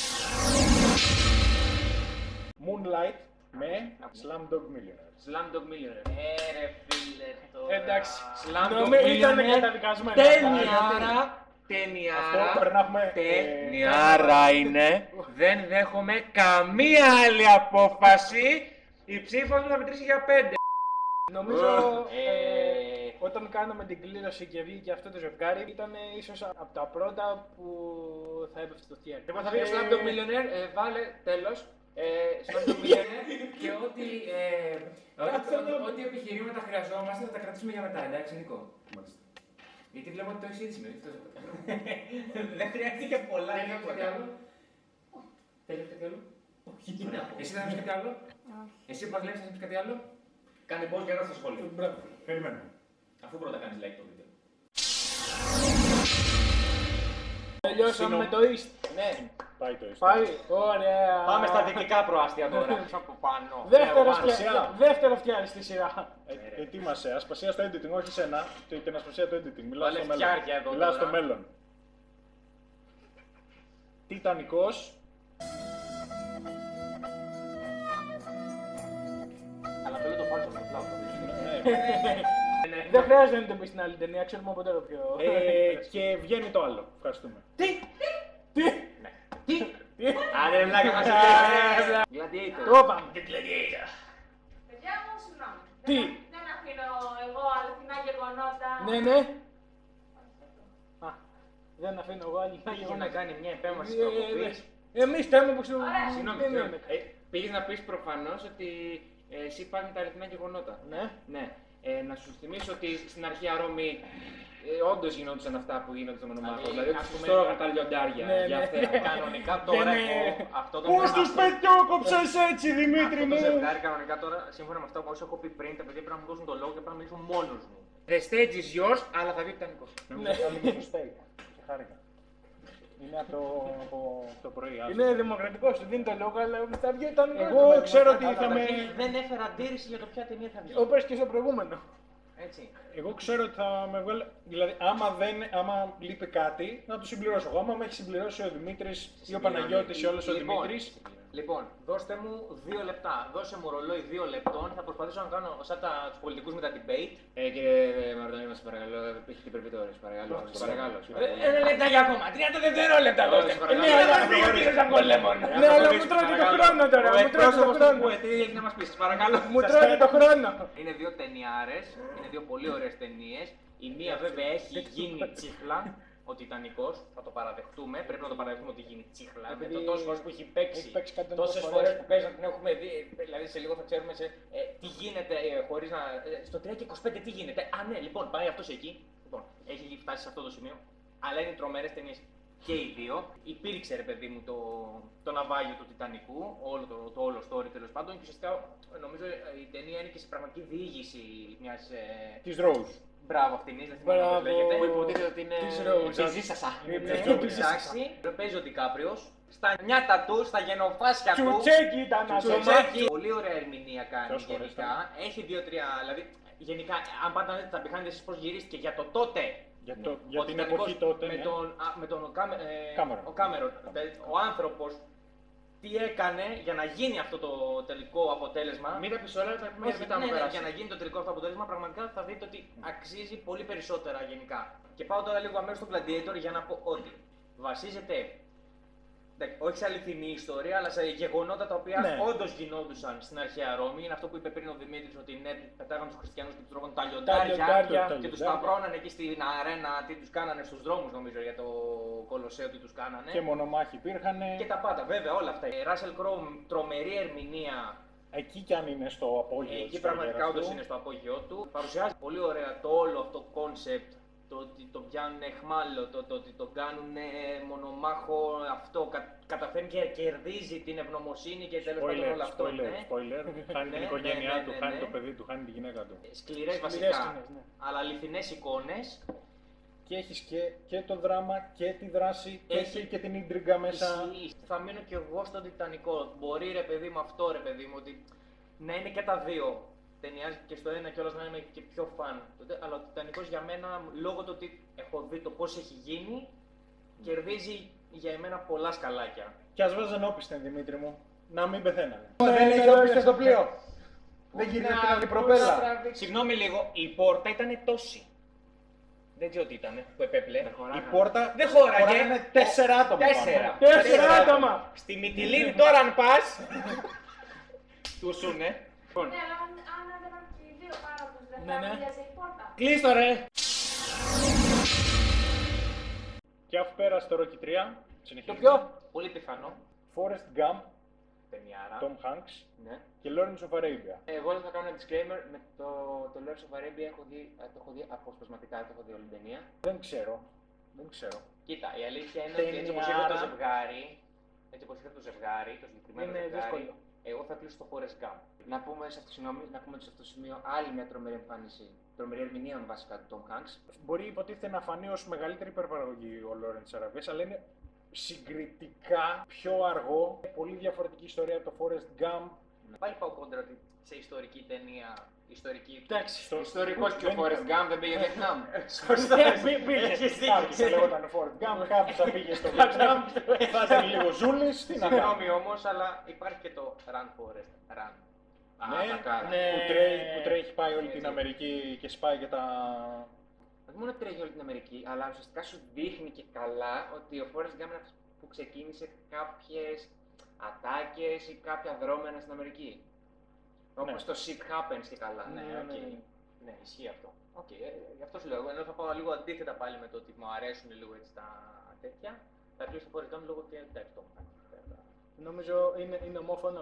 Speaker 2: Moonlight με Slumdog Millionaire.
Speaker 1: Slumdog Millionaire.
Speaker 4: Ρε φίλε τώρα.
Speaker 5: Εντάξει.
Speaker 1: Slumdog
Speaker 5: Ήταν
Speaker 1: Millionaire.
Speaker 5: καταδικασμένο.
Speaker 1: Ταινιάρα. ταινιάρα.
Speaker 2: Αυτό πρέπει να έχουμε.
Speaker 1: Ταινιάρα είναι. Δεν δέχομαι καμία άλλη απόφαση. Η ψήφος μου θα μετρήσει για 5.
Speaker 5: Νομίζω όταν κάναμε την κλήρωση και βγήκε αυτό το ζευγάρι, ήταν ίσως από τα πρώτα που θα έπεφτε στο theater.
Speaker 1: Λοιπόν, θα βγει στο Slumdog Millionaire, βάλε τέλος. Slumdog Millionaire και ό,τι επιχειρήματα χρειαζόμαστε θα τα κρατήσουμε για μετά, εντάξει Νικό. Γιατί βλέπω ότι το έχεις ήδη σημαίνει.
Speaker 6: Δεν χρειάζεται και πολλά.
Speaker 1: Θέλεις κάτι άλλο? Θέλεις κάτι άλλο? Εσύ θα πεις κάτι άλλο? Εσύ που μας λέεις θα πεις κάτι άλλο?
Speaker 6: Κάνε πώς για να στο σχόλιο.
Speaker 2: Περιμένω.
Speaker 6: Αφού πρώτα κάνεις like το βίντεο.
Speaker 5: Τελειώσαμε με το East.
Speaker 4: Ναι.
Speaker 2: Πάει το ίστο.
Speaker 5: Πάει, ωραία.
Speaker 4: Πάμε στα δυτικά προάστια τώρα. Από πάνω.
Speaker 5: Δεύτερο φτιάρι στη σειρά.
Speaker 2: Ετοίμασε. Ασπασία στο editing, όχι σένα. Την ασπασία του editing. Μιλάς
Speaker 4: Βάλε
Speaker 2: στο μέλλον.
Speaker 4: φτιάρια εδώ
Speaker 2: Μιλάς
Speaker 4: τώρα.
Speaker 2: στο μέλλον. Τιτανικός.
Speaker 4: Αλλά θέλω το πάρει στο πλάι.
Speaker 5: Δεν χρειάζεται να το πει στην άλλη ταινία, ξέρουμε από τώρα ποιο.
Speaker 2: Και βγαίνει το άλλο. Ευχαριστούμε.
Speaker 4: Άντε, βλάκα μας. Gladiator.
Speaker 5: Το είπαμε.
Speaker 3: Παιδιά μου, συγγνώμη.
Speaker 5: Τι?
Speaker 3: Δεν αφήνω εγώ αληθινά γεγονότα.
Speaker 5: Ναι. Α, δεν αφήνω εγώ άλλη
Speaker 4: Πήγε να κάνει μια επέμβαση
Speaker 5: Ε,
Speaker 4: τροποποίης.
Speaker 5: Εμείς θέλουμε που σου...
Speaker 1: Συγγνώμη,
Speaker 5: δεν
Speaker 1: συγγνώμη.
Speaker 5: είναι.
Speaker 1: Πήγες να πεις προφανώς ότι εσύ υπάρχουν τα αληθινά γεγονότα.
Speaker 5: Ναι.
Speaker 1: Ναι. Να σου θυμίσω ότι στην αρχαία Ρώμη όντως γινόντουσαν αυτά που γίνονται στο Μονομάχο. Δηλαδή,
Speaker 4: ας
Speaker 1: ότι τους
Speaker 4: πούμε,
Speaker 1: στρώγαν τα λιοντάρια
Speaker 5: ναι,
Speaker 1: για
Speaker 5: ναι.
Speaker 1: θέα.
Speaker 4: Κανονικά τώρα
Speaker 5: Δεν είναι-
Speaker 4: εγώ αυτό το
Speaker 2: Πώς τους πετιόκοψες έτσι, Δημήτρη
Speaker 4: Αυτό το
Speaker 2: μου!
Speaker 4: ζευγάρι κανονικά τώρα, σύμφωνα με αυτά που έχω πει πριν, τα παιδιά πρέπει να μου δώσουν το λόγο και πρέπει να μιλήσουν μόνος μου.
Speaker 1: The stage is yours, αλλά θα βγει ο Τιτανικός.
Speaker 2: Νομίζω ότι θα μιλήσω steak. Και χάρηκα. Είναι από το πρωί. άσχημα.
Speaker 5: Είναι δημοκρατικό, σου δίνει το λόγο, αλλά θα βγει όταν...
Speaker 2: Εγώ ξέρω ότι θα με...
Speaker 4: Δεν έφερα αντίρρηση για το ποια ταινία θα βγει.
Speaker 5: Όπως και στο προηγούμενο.
Speaker 4: Έτσι.
Speaker 2: Εγώ ξέρω ότι θα με βγάλει. Δηλαδή, άμα λείπει κάτι, να το συμπληρώσω. Εγώ, άμα με έχει συμπληρώσει ο Δημήτρης ή ο Παναγιώτης ή όλος ο Δημήτρης.
Speaker 4: Λοιπόν, δώστε μου 2 λεπτά. Δώσε μου ρολόι 2 λεπτών. Θα προσπαθήσω να κάνω σαν τους πολιτικούς με τα debate.
Speaker 1: Κύριε Μαρτώνη, μας παρακαλώ, έχετε υπερβεί το όριο, σας παρακαλώ. Σας παρακαλώ.
Speaker 6: Ένα λεπτάκι ακόμα. 30 δευτερόλεπτα δώστε.
Speaker 1: παρακαλώ.
Speaker 6: Ναι, αλλά δεν πήγα πίσω σαν κολέμον.
Speaker 5: Ναι, αλλά μου τρώτε το χρόνο τώρα, μου τρώτε το χρόνο.
Speaker 1: Τι έχει να μας πεις, σας παρακαλώ.
Speaker 5: Μου τρώτε το χρόνο.
Speaker 4: Είναι 2 ταινιάρες, είναι 2 πολύ ωραίες ταινίες. Η μία βέβαια έχει γίνει τσίχλα, ο Τιτανικός, θα το παραδεχτούμε. Πρέπει να το παραδεχτούμε ότι γίνει τσίχλα. Με το τόσες φορές που έχει παίξει.
Speaker 5: Έχει παίξει 100
Speaker 4: Τόσες
Speaker 5: φορές.
Speaker 4: φορές που παίζει να την έχουμε δει. Δηλαδή σε λίγο θα ξέρουμε τι γίνεται χωρίς να. Στο 3 και 25 τι γίνεται. Α, ναι, λοιπόν, πάει αυτός εκεί. Λοιπόν, έχει φτάσει σε αυτό το σημείο. Αλλά είναι τρομερές ταινίες και οι δύο. Υπήρξε ρε παιδί μου το ναυάγιο του Τιτανικού, το όλο story τέλος πάντων. Και ουσιαστικά νομίζω η ταινία είναι και σε πραγματική διήγηση μιας.
Speaker 2: Της Rose.
Speaker 4: Μπράβο αυτήν, δεν θυμάμαι πώς λέγεται.
Speaker 1: Που υποτίθεται ότι είναι
Speaker 5: Της Rose.
Speaker 1: πεζίσασα.
Speaker 4: Εντάξει, παίζει ο Ντικάπριος. Στα νιάτα του, στα γενοφάσια του.
Speaker 5: Τσουτσέκι ήταν αυτό.
Speaker 4: Τσουτσέκι. Πολύ ωραία ερμηνεία κάνει
Speaker 2: Ποιες φορές
Speaker 4: γενικά. Έχει 2-3. Δηλαδή, γενικά, αν πάτε να δείτε τα behind the scenes πώς γυρίστηκε για το τότε.
Speaker 2: Για
Speaker 4: ο
Speaker 2: την
Speaker 4: Τιτανικός
Speaker 2: εποχή τότε.
Speaker 4: Με
Speaker 2: ναι.
Speaker 4: τον
Speaker 2: Κάμερον.
Speaker 4: ο Κάμερον. Ο άνθρωπος τι έκανε για να γίνει αυτό το τελικό αποτέλεσμα.
Speaker 1: Μην τα πεις όλα, θα πούμε
Speaker 4: Όχι,
Speaker 1: μετά
Speaker 4: ναι,
Speaker 1: από
Speaker 4: ναι,
Speaker 1: περάσει.
Speaker 4: για να γίνει το τελικό αυτό αποτέλεσμα, πραγματικά θα δείτε ότι αξίζει πολύ περισσότερα γενικά. Και πάω τώρα λίγο αμέσως στο Gladiator για να πω ότι βασίζεται όχι σε αληθινή ιστορία, αλλά σε γεγονότα τα οποία
Speaker 2: Ναι.
Speaker 4: όντως γινόντουσαν στην αρχαία Ρώμη. Είναι αυτό που είπε πριν ο Δημήτρης, ότι ναι, πετάγαν τους χριστιανούς και τους τρώγαν τα λιοντάρια
Speaker 5: λιοντάρια.
Speaker 4: και τους σταυρώνανε εκεί στην αρένα, τι τους κάνανε στους δρόμους νομίζω για το Κολοσσέο, τι τους κάνανε.
Speaker 2: Και μονομάχοι υπήρχαν.
Speaker 4: Και τα πάντα, βέβαια, όλα αυτά. Russell Crowe, τρομερή ερμηνεία.
Speaker 2: Εκεί κι αν είναι στο απόγειο.
Speaker 4: Εκεί
Speaker 2: της
Speaker 4: πραγματικά
Speaker 2: καριέρας
Speaker 4: όντως
Speaker 2: του.
Speaker 4: είναι στο απόγειό του. Παρουσιάζει πολύ ωραία το όλο αυτό το κόνσεπτ. Το ότι το πιάνουν εχμάλωτο, το ότι το κάνουν μονομάχο, αυτό καταφέρνει και κερδίζει την ευγνωμοσύνη και τέλος πάντων όλο αυτό.
Speaker 2: Spoiler,
Speaker 4: Ναι.
Speaker 2: spoiler. Χάνει την
Speaker 4: Ναι,
Speaker 2: οικογένειά
Speaker 4: ναι,
Speaker 2: του,
Speaker 4: ναι,
Speaker 2: χάνει
Speaker 4: ναι.
Speaker 2: το παιδί του, χάνει τη γυναίκα του.
Speaker 4: Σκληρές
Speaker 5: Σκληρές
Speaker 4: βασικά,
Speaker 5: σκηνές, ναι.
Speaker 4: αλλά αληθινές εικόνες.
Speaker 2: Και έχεις και το δράμα και τη δράση
Speaker 4: Έχει-
Speaker 2: και την ίντριγκα μέσα.
Speaker 4: Ισχύει. Θα μείνω κι εγώ στον Τιτανικό. Μπορεί ρε παιδί μου αυτό ρε παιδί μου ότι να είναι και τα δύο. Ταινιάζει και στο ένα κιόλας να είμαι και πιο φαν. Αλλά ο Τιτανικός για μένα, λόγω του ότι έχω δει το πώς έχει γίνει, κερδίζει για εμένα πολλά σκαλάκια.
Speaker 2: Και ας βάζαν όπισθεν, Δημήτρη μου, να μην πεθαίνανε.
Speaker 6: Δεν έχει όπισθεν στο πλοίο. Δεν γίνεται την άλλη προπέλα.
Speaker 4: Συγγνώμη λίγο, η πόρτα ήταν τόση. Δεν ξέρω τι ήταν που επέπλε.
Speaker 1: Δεν χωράγανε.
Speaker 2: Η πόρτα
Speaker 4: Δεν χώραγε.
Speaker 2: είναι 4 άτομα.
Speaker 4: Τέσσερα.
Speaker 2: πάνω.
Speaker 5: 4 άτομα!
Speaker 4: Στη Μυτιλίνη τώρα αν πας, του σούνε.
Speaker 1: Λοιπόν,
Speaker 3: Ναι, αλλά αν έδαιναν και οι δύο πάνω τους, δεν
Speaker 5: Ναι,
Speaker 3: θα
Speaker 5: ναι.
Speaker 3: μοιάζει η πόρτα.
Speaker 4: Κλείστο ρε.
Speaker 2: Και αφού πέρασε το Rocky 3,
Speaker 4: Το
Speaker 2: συνεχίζουμε.
Speaker 4: πιο πολύ πιθανό.
Speaker 2: Forrest Gump,
Speaker 4: Ταινιάρα.
Speaker 2: Tom Hanks
Speaker 1: ναι.
Speaker 2: και Lawrence of Arabia.
Speaker 1: Εγώ θα κάνω ένα disclaimer με το Lords of Arabia το έχω δει αποσπασματικά, το έχω δει όλη την ταινία.
Speaker 2: Δεν ξέρω.
Speaker 4: Κοίτα, η αλήθεια είναι ότι έτσι όπως ήρθε το ζευγάρι, το συγκεκριμένο
Speaker 5: Είναι
Speaker 4: ζευγάρι,
Speaker 5: δύσκολο.
Speaker 4: εγώ θα κλείσω το Forrest Gump.
Speaker 1: Να πούμε σε αυτό το σημείο άλλη μια τρομερή εμφάνιση, τρομερή ερμηνεία βασικά του Tom Hanks.
Speaker 2: Μπορεί υποτίθεται να φανεί ως μεγαλύτερη υπερπαραγωγή ο Lawrence Arabia, αλλά είναι συγκριτικά πιο αργό. Πολύ διαφορετική ιστορία από το Forrest Gump.
Speaker 4: Πάλι πάω κόντρα ότι σε ιστορική ταινία, ιστορική.
Speaker 5: Εντάξει.
Speaker 1: Ιστορικός και ο Forrest Gump δεν πήγε Βιετνάμ.
Speaker 4: Σωστά.
Speaker 2: Κάποιος θα λέγονταν Forrest Gump, κάποιος θα πήγε στο Vietnam, θα ήταν λίγο ζούλης, τι να κάνει.
Speaker 4: Συγγνώμη όμως, αλλά υπάρχει και το Run Forrest Run.
Speaker 2: Ναι,
Speaker 1: τα κάρα.
Speaker 5: ναι.
Speaker 2: που τρέχει πάει όλη την Αμερική και σπάει και τα...
Speaker 1: Όχι μόνο τρέχει όλη την Αμερική, αλλά ουσιαστικά σου δείχνει και καλά ότι ο Forrest Gump είναι αυτός που ξεκίνησε κάποιες ατάκες ή κάποια δρόμενα στην Αμερική. Όπως το Shit Happens και καλά.
Speaker 4: Ναι,
Speaker 5: ναι,
Speaker 4: οκ.
Speaker 5: ναι.
Speaker 4: Ναι, ισχύει αυτό. Οκ, γι' αυτό σου λέω. Ενώ θα πάω λίγο αντίθετα πάλι με το ότι μου αρέσουν λίγο έτσι τα τέτοια. Θα κλείσω το Forrest Gump λόγω και εντάξει το.
Speaker 5: Νομίζω είναι ομόφωνο.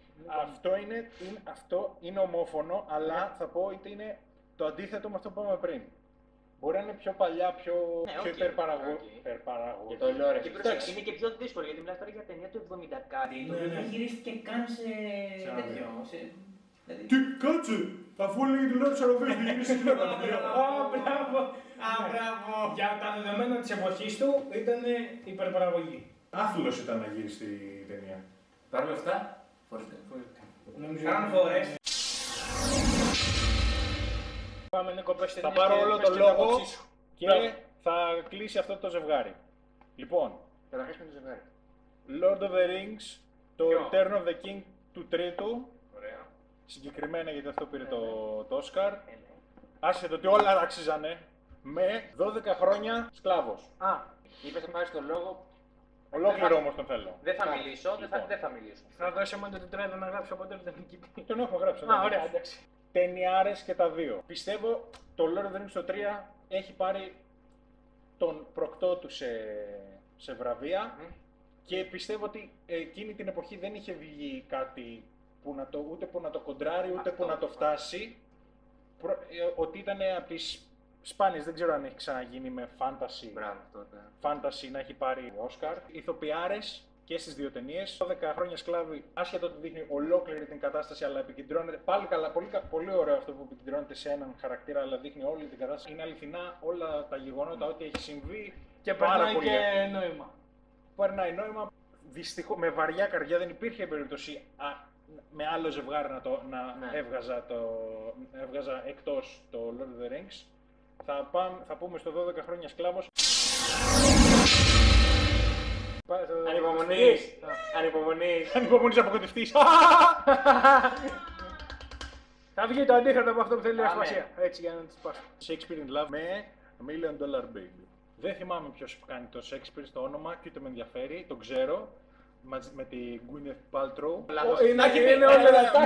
Speaker 2: Αυτό είναι ομόφωνο, αλλά θα πω ότι είναι το αντίθετο με αυτό που είπαμε πριν. Μπορεί να είναι πιο παλιά, πιο
Speaker 4: οκ,
Speaker 2: υπερπαραγωγή.
Speaker 4: οκ.
Speaker 1: Και το Lawrence.
Speaker 4: Και προσέξτε, είναι και πιο δύσκολο γιατί μιλάς τώρα για ταινία του 70 κάτι. Το οποίο δεν γυρίστηκε καν σε τέτοιο. Δηλαδή.
Speaker 2: Τι, κάτσε! Αφού έλεγε το Lawrence Arabia, δεν είναι στην
Speaker 5: Α, μπράβο!
Speaker 4: μπράβο!
Speaker 5: Για τα δεδομένα της εποχής του ήταν υπερπαραγωγή.
Speaker 2: Άθλος ήταν να γύρει στη ταινία.
Speaker 1: Παρ' όλα αυτά, Forrest Gump.
Speaker 5: Νομίζω
Speaker 4: Run Forrest.
Speaker 5: Πάμε Νίκο, πες
Speaker 2: Θα
Speaker 5: ταινίες
Speaker 2: πάρω
Speaker 5: και
Speaker 2: όλο
Speaker 5: πες
Speaker 2: τον
Speaker 5: και
Speaker 2: λόγο
Speaker 5: την άποψή σου.
Speaker 2: και θα κλείσει αυτό το ζευγάρι. Λοιπόν,
Speaker 1: Καταρχάς με το ζευγάρι.
Speaker 2: Lord of the Rings, το
Speaker 4: Ποιο?
Speaker 2: Return of the King του τρίτου,
Speaker 4: Ωραία.
Speaker 2: συγκεκριμένα γιατί αυτό πήρε το Oscar, άσχετο ότι όλα άξιζανε, με 12 χρόνια σκλάβος.
Speaker 5: Α,
Speaker 1: Είπες να πάρεις το λόγο.
Speaker 2: Ολόκληρο όμως τον θέλω.
Speaker 4: Δεν θα μιλήσω,
Speaker 2: Λοιπόν.
Speaker 4: δεν θα μιλήσω.
Speaker 5: θα δώσουμε το τετράδιο να γράψω από τότε δεν νικητή.
Speaker 2: Τον έχω γράψει.
Speaker 5: Α, ωραία, εντάξει.
Speaker 2: Ταινιάρες και τα δύο. Πιστεύω το Lord of the Rings το 3 έχει πάρει τον προκτό του σε βραβεία και πιστεύω ότι εκείνη την εποχή δεν είχε βγει κάτι ούτε που να το κοντράρει ούτε που να το φτάσει. Ότι ήταν από τις σπάνιες, δεν ξέρω αν έχει ξαναγίνει με fantasy.
Speaker 1: Μπράβο, τότε.
Speaker 2: Fantasy να έχει πάρει Oscar. Ηθοποιάρες και στις δύο ταινίες. 12 χρόνια σκλάβοι, άσχετο ότι δείχνει ολόκληρη την κατάσταση, αλλά επικεντρώνεται. Πάλι καλά, πολύ ωραίο αυτό που επικεντρώνεται σε έναν χαρακτήρα, αλλά δείχνει όλη την κατάσταση. Είναι αληθινά όλα τα γεγονότα, ό,τι έχει συμβεί.
Speaker 5: Και
Speaker 2: πάρα
Speaker 5: περνάει
Speaker 2: πολύ
Speaker 5: και
Speaker 2: εύκολα.
Speaker 5: νόημα.
Speaker 2: Περνάει νόημα. Δυστυχώς, με βαριά καρδιά δεν υπήρχε περίπτωση με άλλο ζευγάρι
Speaker 1: Ναι.
Speaker 2: έβγαζα εκτός το Lord of the Rings. Θα πούμε στο 12 χρόνια σκλάβος.
Speaker 1: Ανυπομονείς. Ανυπομονείς.
Speaker 2: Αν υπομονείς αποκοτευτείς.
Speaker 5: Θα βγει το αντίθετο από αυτό που θέλει η
Speaker 4: Αμέ.
Speaker 5: ασφασία. Έτσι για να τις πάσω.
Speaker 2: Shakespeare in Love με $1 Million Baby. Δεν θυμάμαι ποιος κάνει το Shakespeare στο όνομα και ούτε με ενδιαφέρει, το ξέρω. Με τη Gwyneth Paltrow.
Speaker 5: Είναι όλα τα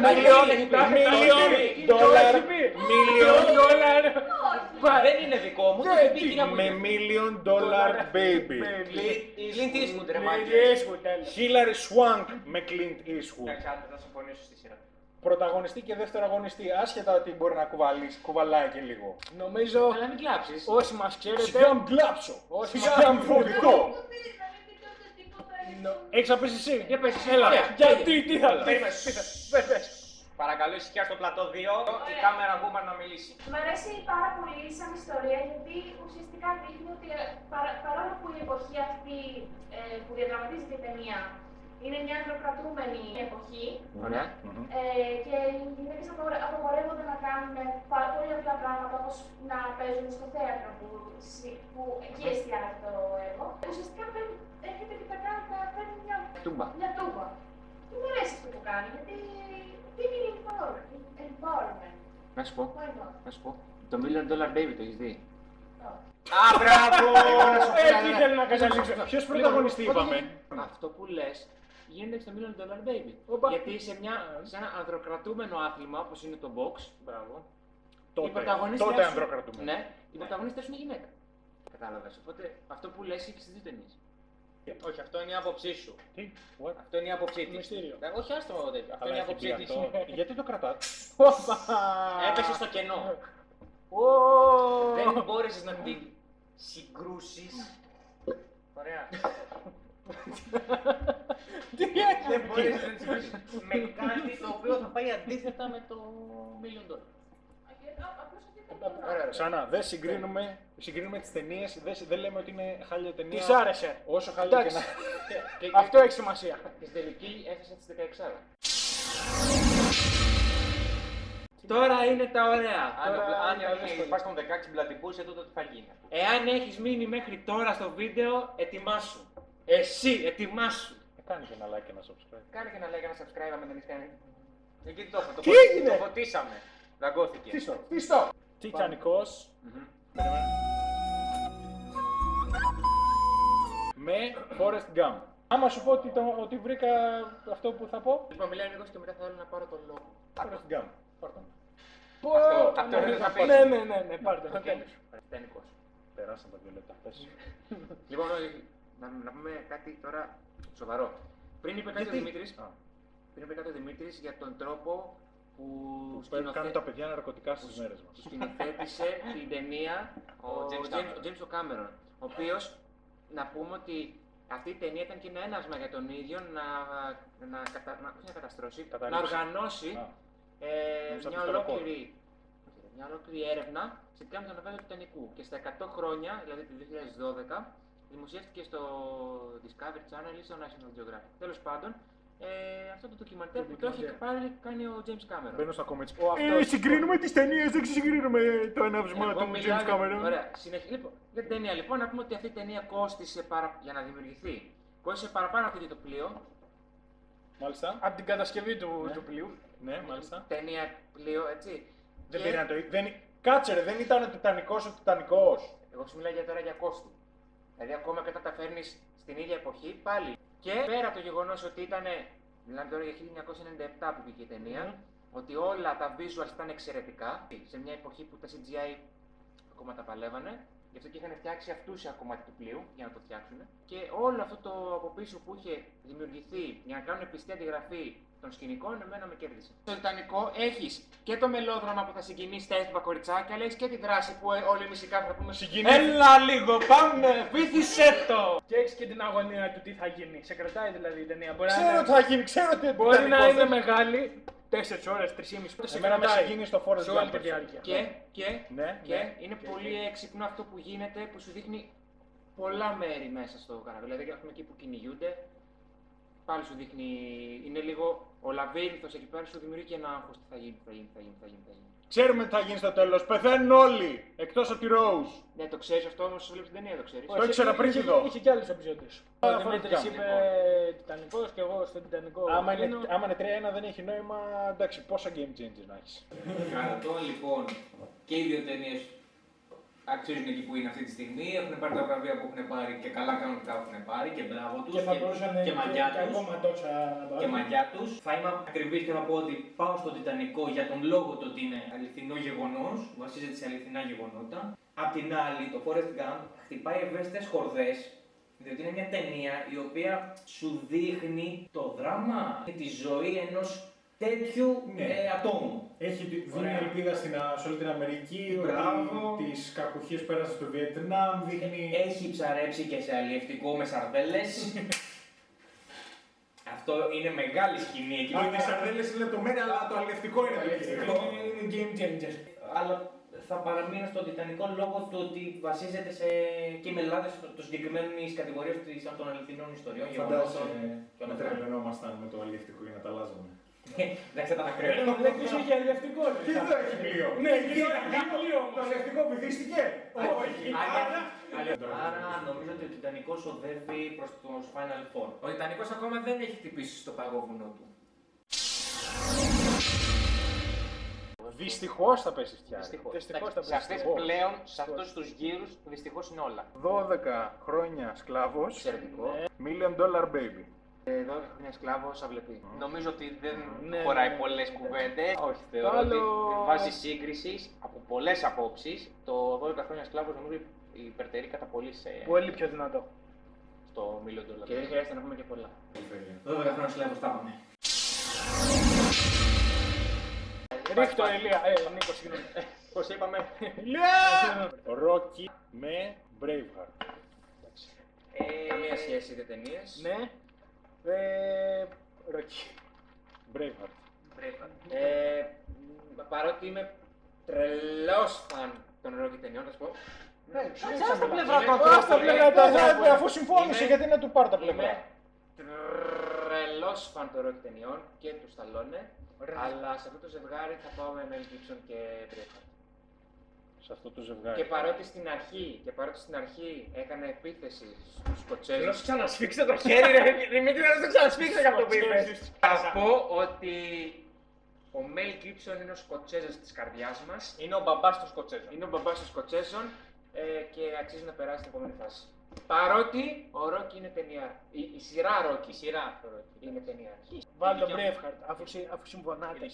Speaker 4: Δεν είναι δικό μου, το έχει πει η κυρία μου.
Speaker 2: Με $1 Million Baby.
Speaker 4: Η Clint Eastwood ρε μάγκη.
Speaker 2: Hilary Swank με Clint Eastwood.
Speaker 4: Εντάξει, άντε, θα συμφωνήσω στη σειρά.
Speaker 2: Πρωταγωνιστή και δεύτερο αγωνιστή, άσχετα ότι μπορεί να κουβαλάει και λίγο.
Speaker 5: Νομίζω
Speaker 1: Αλλά μην κλάψεις.
Speaker 5: όσοι μας ξέρετε.
Speaker 2: Σιγά μου κλάψω! Σιγά μου φοβηθώ! Έχεις να πεις εσύ?
Speaker 1: Για πες εσύ.
Speaker 2: Έλα,
Speaker 1: Έλα.
Speaker 2: γιατί, τι θα πες.
Speaker 4: Παρακαλώ, ησυχία στο πλατό 2, η κάμερα woman να μιλήσει.
Speaker 3: Μ' αρέσει πάρα πολύ σαν ιστορία γιατί ουσιαστικά δείχνει ότι παρόλο που η εποχή αυτή που διαδραματίζεται η ταινία είναι μια ανδροκρατούμενη εποχή
Speaker 1: Ωραία.
Speaker 3: και οι γυναίκες απαγορεύονται να κάνουν πολύ απλά πράγματα όπως να παίζουν στο θέατρο που εκεί εστιάζει το έργο. Ουσιαστικά έρχεται και τα κάνει, παίρνει
Speaker 1: Τούμπα.
Speaker 3: μια τούμπα. Και μου αρέσει αυτό που κάνει γιατί δίνει empowerment.
Speaker 1: Να σου πω.
Speaker 3: Why not?
Speaker 1: Να σου πω. Το $1 Million Baby το έχεις δει.
Speaker 4: Α, μπράβο!
Speaker 5: Έτσι ήθελα να καταλήξω.
Speaker 2: Ποιος πρωταγωνιστή είπαμε?
Speaker 1: Αυτό που λες γίνεται στο $1 Million Baby.
Speaker 5: Οπα.
Speaker 1: Γιατί σε ένα ανδροκρατούμενο άθλημα όπως είναι το box,
Speaker 5: Μπράβο.
Speaker 2: Τότε ανδροκρατούμενο.
Speaker 1: Ναι, η πρωταγωνίστρια σου είναι γυναίκα. Κατάλαβες. Οπότε αυτό που λες έχει και στις δύο ταινίες.
Speaker 4: Όχι, αυτό είναι η άποψή σου.
Speaker 2: Τι, what?
Speaker 4: Αυτό είναι η άποψή της.
Speaker 5: Μυστήριο.
Speaker 4: Όχι, άστο τέτοιο. Αυτό
Speaker 2: Αλλά
Speaker 4: είναι η
Speaker 2: έχει
Speaker 4: άποψή
Speaker 2: πει
Speaker 4: της.
Speaker 2: αυτό. Γιατί το κρατάτε?
Speaker 4: Έπεσε στο κενό.
Speaker 5: Ω,
Speaker 4: Δεν μπόρεσες να την συγκρούσεις. Ωραία. Δεν μπόρεσες να την συγκρούσεις με κάτι το οποίο θα πάει αντίθετα με το $1 million.
Speaker 3: Απλώς αυτή ήταν
Speaker 4: Ωραία,
Speaker 2: Ξανά, δεν συγκρίνουμε τις ταινίες, δεν λέμε ότι είναι χάλια ταινία.
Speaker 5: της άρεσε.
Speaker 2: Όσο χάλια και να...
Speaker 5: Εντάξει. Αυτό έχει σημασία.
Speaker 1: Και στην τελική έφτασε στις 16. Τώρα είναι τα ωραία.
Speaker 4: Αν πας στον 16 μπλατικούς, τότε τι θα γίνει.
Speaker 1: Εάν έχεις μείνει μέχρι τώρα στο βίντεο, ετοιμάσου. Εσύ, ετοιμάσου.
Speaker 2: Κάνει και ένα like και ένα subscribe.
Speaker 1: Κάνε και ένα like και ένα subscribe αν δεν έχεις κάνει.
Speaker 4: Εκεί το έχουμε.
Speaker 2: Τι έγινε?
Speaker 4: Το φωτίσαμε. Δαγκώθηκε.
Speaker 2: Τίστο! Τιτανικός. Με Forrest Gump. Άμα σου πω ότι βρήκα αυτό που θα πω,
Speaker 1: Λοιπόν, μιλάει λίγο και μετά θα θέλω να πάρω τον λόγο.
Speaker 2: Forrest Gump. Πάρ' τον.
Speaker 4: Αυτό είναι να πεις.
Speaker 5: Ναι, πάρτε το τέλος.
Speaker 1: Τιτανικός.
Speaker 2: Περάσαν τα 2 λεπτά. Πες.
Speaker 1: Λοιπόν, να πούμε κάτι τώρα σοβαρό. Πριν είπε κάτι ο Δημήτρης,
Speaker 2: Α,
Speaker 1: για τον τρόπο που
Speaker 2: κάνουν τα παιδιά ναρκωτικά στις μέρες μας.
Speaker 1: σκηνοθέτησε την ταινία ο James ο Cameron, ο οποίος, να πούμε ότι αυτή η ταινία ήταν και ένα έναυσμα για τον ίδιο όχι να καταστρώσει, να οργανώσει μια ολόκληρη έρευνα σχετικά με το ναυάγιο του Τιτανικού. Και στα 100 χρόνια, δηλαδή το 2012, δημοσιεύτηκε στο Discovery Channel ή στο National Geographic. Τέλος πάντων, αυτό το ντοκιμαντέρ που το έχει πάλι κάνει ο James Cameron.
Speaker 2: Μπαίνω στα comments. Συγκρίνουμε τις ταινίες, δεν συγκρίνουμε το έναυσμα του James Cameron.
Speaker 1: Ωραία, λοιπόν, για την ταινία λοιπόν, να πούμε ότι αυτή η ταινία κόστησε για να δημιουργηθεί. Κόστησε παραπάνω από το πλοίο.
Speaker 2: Μάλιστα.
Speaker 5: Από την κατασκευή του πλοίου.
Speaker 2: Ναι, μάλιστα.
Speaker 1: Ταινία πλοίο, έτσι.
Speaker 2: Δεν πήρε να το... Κάτσε ρε, δεν ήταν ο Τιτανικός ο Τιτανικός.
Speaker 1: Εγώ σου μιλάω τώρα για κόστη. Δηλαδή, ακόμα και όταν τα φέρνει στην ίδια εποχή, πάλι. Και πέρα από το γεγονός ότι ήταν, μιλάμε τώρα για 1997 που βγήκε η ταινία, ότι όλα τα visuals ήταν εξαιρετικά, σε μια εποχή που τα CGI ακόμα τα παλεύανε, γι' αυτό και είχαν φτιάξει αυτούσια κομμάτι του πλοίου για να το φτιάξουν. Και όλο αυτό το από πίσω που είχε δημιουργηθεί για να κάνουν πιστή αντιγραφή των σκηνικών, εμένα με κέρδισε. Στο Τιτανικό έχεις και το μελόδραμα που θα συγκινήσει τα έτοιμα κοριτσάκια, αλλά έχεις και τη δράση που όλοι οι μουσικά θα πούμε
Speaker 6: Έλα λίγο, πάμε, βήθησέ το!
Speaker 5: Και έχει και την αγωνία του τι θα γίνει. Σε κρατάει δηλαδή η ταινία.
Speaker 2: Ξέρω τι θα γίνει, ξέρω τι
Speaker 5: Μπορεί να είναι μεγάλη, 4 ώρες, 3,5
Speaker 2: Εμένα με συγκίνει στο Forrest
Speaker 5: σε όλη
Speaker 2: Gump.
Speaker 5: τη διάρκεια.
Speaker 1: Και είναι πολύ έξυπνο αυτό που γίνεται που σου δείχνει πολλά μέρη μέσα στο κανάλι. Δηλαδή, έχουμε εκεί που κυνηγούνται, πάλι σου δείχνει, είναι λίγο ο λαβύρινθος εκεί πέρα, σου δημιουργεί και ένα άγχος τι θα γίνει.
Speaker 2: Ξέρουμε τι θα γίνει στο τέλος. Πεθαίνουν όλοι! Εκτός από τη Rose.
Speaker 1: Ναι, το ξέρεις αυτό όμως, βλέπεις την ταινία, το ξέρεις.
Speaker 2: Το ήξερα πριν τη δω.
Speaker 5: Είχε και άλλους επεισόδους. Ο
Speaker 2: Forrest
Speaker 5: Δημήτρης
Speaker 2: Gump.
Speaker 5: είπε Τιτανικός και εγώ στο Τιτανικό.
Speaker 2: Άμα είναι 3-1 δεν έχει νόημα, εντάξει, πόσα game changers να έχεις.
Speaker 6: Κρατώ λοιπόν και οι δύο ταινίες αξίζουν εκεί που είναι αυτή τη στιγμή. Έχουν πάρει τα βραβεία που έχουν πάρει και καλά κάνουν που τα έχουν πάρει και μπράβο τους.
Speaker 5: Και θα μπορούσαν
Speaker 6: και μαγιά
Speaker 5: και
Speaker 6: τους.
Speaker 5: ακόμα τόσα να πάρουν.
Speaker 6: Και μαγιά τους. Θα είμαι ακριβής και θα πω ότι πάω στο Τιτανικό για τον λόγο του ότι είναι αληθινό γεγονός, βασίζεται σε αληθινά γεγονότα. Απ' την άλλη, το Forrest Gump χτυπάει ευαίσθητες χορδές, διότι είναι μια ταινία η οποία σου δείχνει το δράμα, τη ζωή ενός τέτοιου ατόμου.
Speaker 2: Έχει δίνει
Speaker 6: Ωραία.
Speaker 2: ελπίδα σε όλη την Αμερική,
Speaker 6: Μπράβο.
Speaker 2: ότι τις κακουχίες πέρασαν στο Βιετνάμ, δείχνει...
Speaker 6: Έχει ψαρέψει και σε αλλιευτικό με σαρδέλες. Αυτό είναι μεγάλη σκηνή εκεί.
Speaker 2: Οι σαρδέλες είναι λεπτομέρεια, αλλά το αλληλευτικό είναι αλληλευτικό.
Speaker 5: Είναι game changer.
Speaker 6: Αλλά θα παραμείνω στο Τιτανικό λόγω του ότι βασίζεται σε και οι μελάδες των συγκεκριμένων κατηγορίες των αληθινών ιστοριών.
Speaker 2: Φαντάζομαι
Speaker 6: και όλα
Speaker 2: να
Speaker 6: αυτά.
Speaker 2: τρελαινόμασταν με το αλληλευτικό για να τα αλλάζαμε.
Speaker 6: Εντάξει, θα τα ακραία.
Speaker 5: Το βλέπεις είχε αλληλευτικό.
Speaker 2: Και εδώ έχει πλοίο.
Speaker 5: Ναι, είχε πλοίο.
Speaker 2: Το αλληλευτικό βυθίστηκε. Όχι.
Speaker 6: Άρα νομίζω ότι ο Τιτανικός οδεύει προς το Final Four.
Speaker 1: Ο Τιτανικός ακόμα δεν έχει χτυπήσει στο παγόβουνο του.
Speaker 2: Δυστυχώς θα πέσει φτιάρι.
Speaker 5: Δυστυχώς
Speaker 4: Σε
Speaker 5: τα
Speaker 4: αυτές
Speaker 2: δυστυχώς.
Speaker 4: πλέον, σε αυτούς τους γύρους, δυστυχώς είναι όλα.
Speaker 2: 12 χρόνια σκλάβος,
Speaker 1: Εξαιρετικό.
Speaker 2: $1 million baby.
Speaker 1: 12 χρόνια σκλάβος, αυλεπή.
Speaker 4: Νομίζω ότι δεν
Speaker 5: Ναι,
Speaker 4: χωράει
Speaker 5: ναι.
Speaker 4: πολλές κουβέντες. Όχι,
Speaker 5: Το
Speaker 4: θεωρώ ότι
Speaker 5: άλλο-
Speaker 4: βάζει σύγκριση από πολλές απόψεις. Το 12 χρόνια σκλάβος νομίζω υπερτερεί κατά πολύ
Speaker 5: Πολύ πιο δυνατό.
Speaker 4: στο $1
Speaker 1: Και δεν χρειάζεται να πούμε και πολλά.
Speaker 6: 12 χρόνια σκλάβος τα πάμε.
Speaker 5: Ρίχτω, Ηλία. Νίκο, συγγνώμη.
Speaker 4: Πώς είπαμε.
Speaker 2: Rocky με Braveheart.
Speaker 1: Καμία σχέση είτε ταινίες.
Speaker 5: Ναι. Ρόκι.
Speaker 2: Braveheart.
Speaker 1: Παρότι είμαι τρελός φαν των Rocky ταινιών, θα σου πω.
Speaker 2: Στα
Speaker 4: πλευρά του
Speaker 2: Στα πλευρά του ανθρώπου, αφού συμφώνησε,
Speaker 1: Είμαι-
Speaker 2: γιατί να του πάρει τα
Speaker 1: Είμαι
Speaker 2: πλευρά.
Speaker 1: τρελός φαν των Rocky ταινιών και του Σταλόνε, αλλά σε αυτό το ζευγάρι θα πάω με Mel Gibson και Braveheart.
Speaker 2: Σε αυτό το
Speaker 1: Και
Speaker 2: ζευγάρι.
Speaker 1: παρότι στην αρχή έκανε επίθεση στους Σκοτσέζους,
Speaker 4: Ξανασφίξτε το χέρι, ρε Δημήτρη, να το ξανασφίξετε για αυτό που είπες.
Speaker 1: θα πω ότι ο Mel Gibson είναι ο Σκοτσέζος της καρδιάς μας,
Speaker 4: Είναι ο μπαμπάς των Σκοτσέζων.
Speaker 1: είναι ο μπαμπάς των Σκοτσέζων και αξίζει να περάσει στην επόμενη φάση. Παρότι ο Rocky είναι ταινία. Η σειρά Rocky
Speaker 4: Η σειρά το Rocky.
Speaker 1: είναι ταινία.
Speaker 5: Βάλει τον
Speaker 4: δικιά μου.
Speaker 5: Braveheart, αφού συμφωνάτε.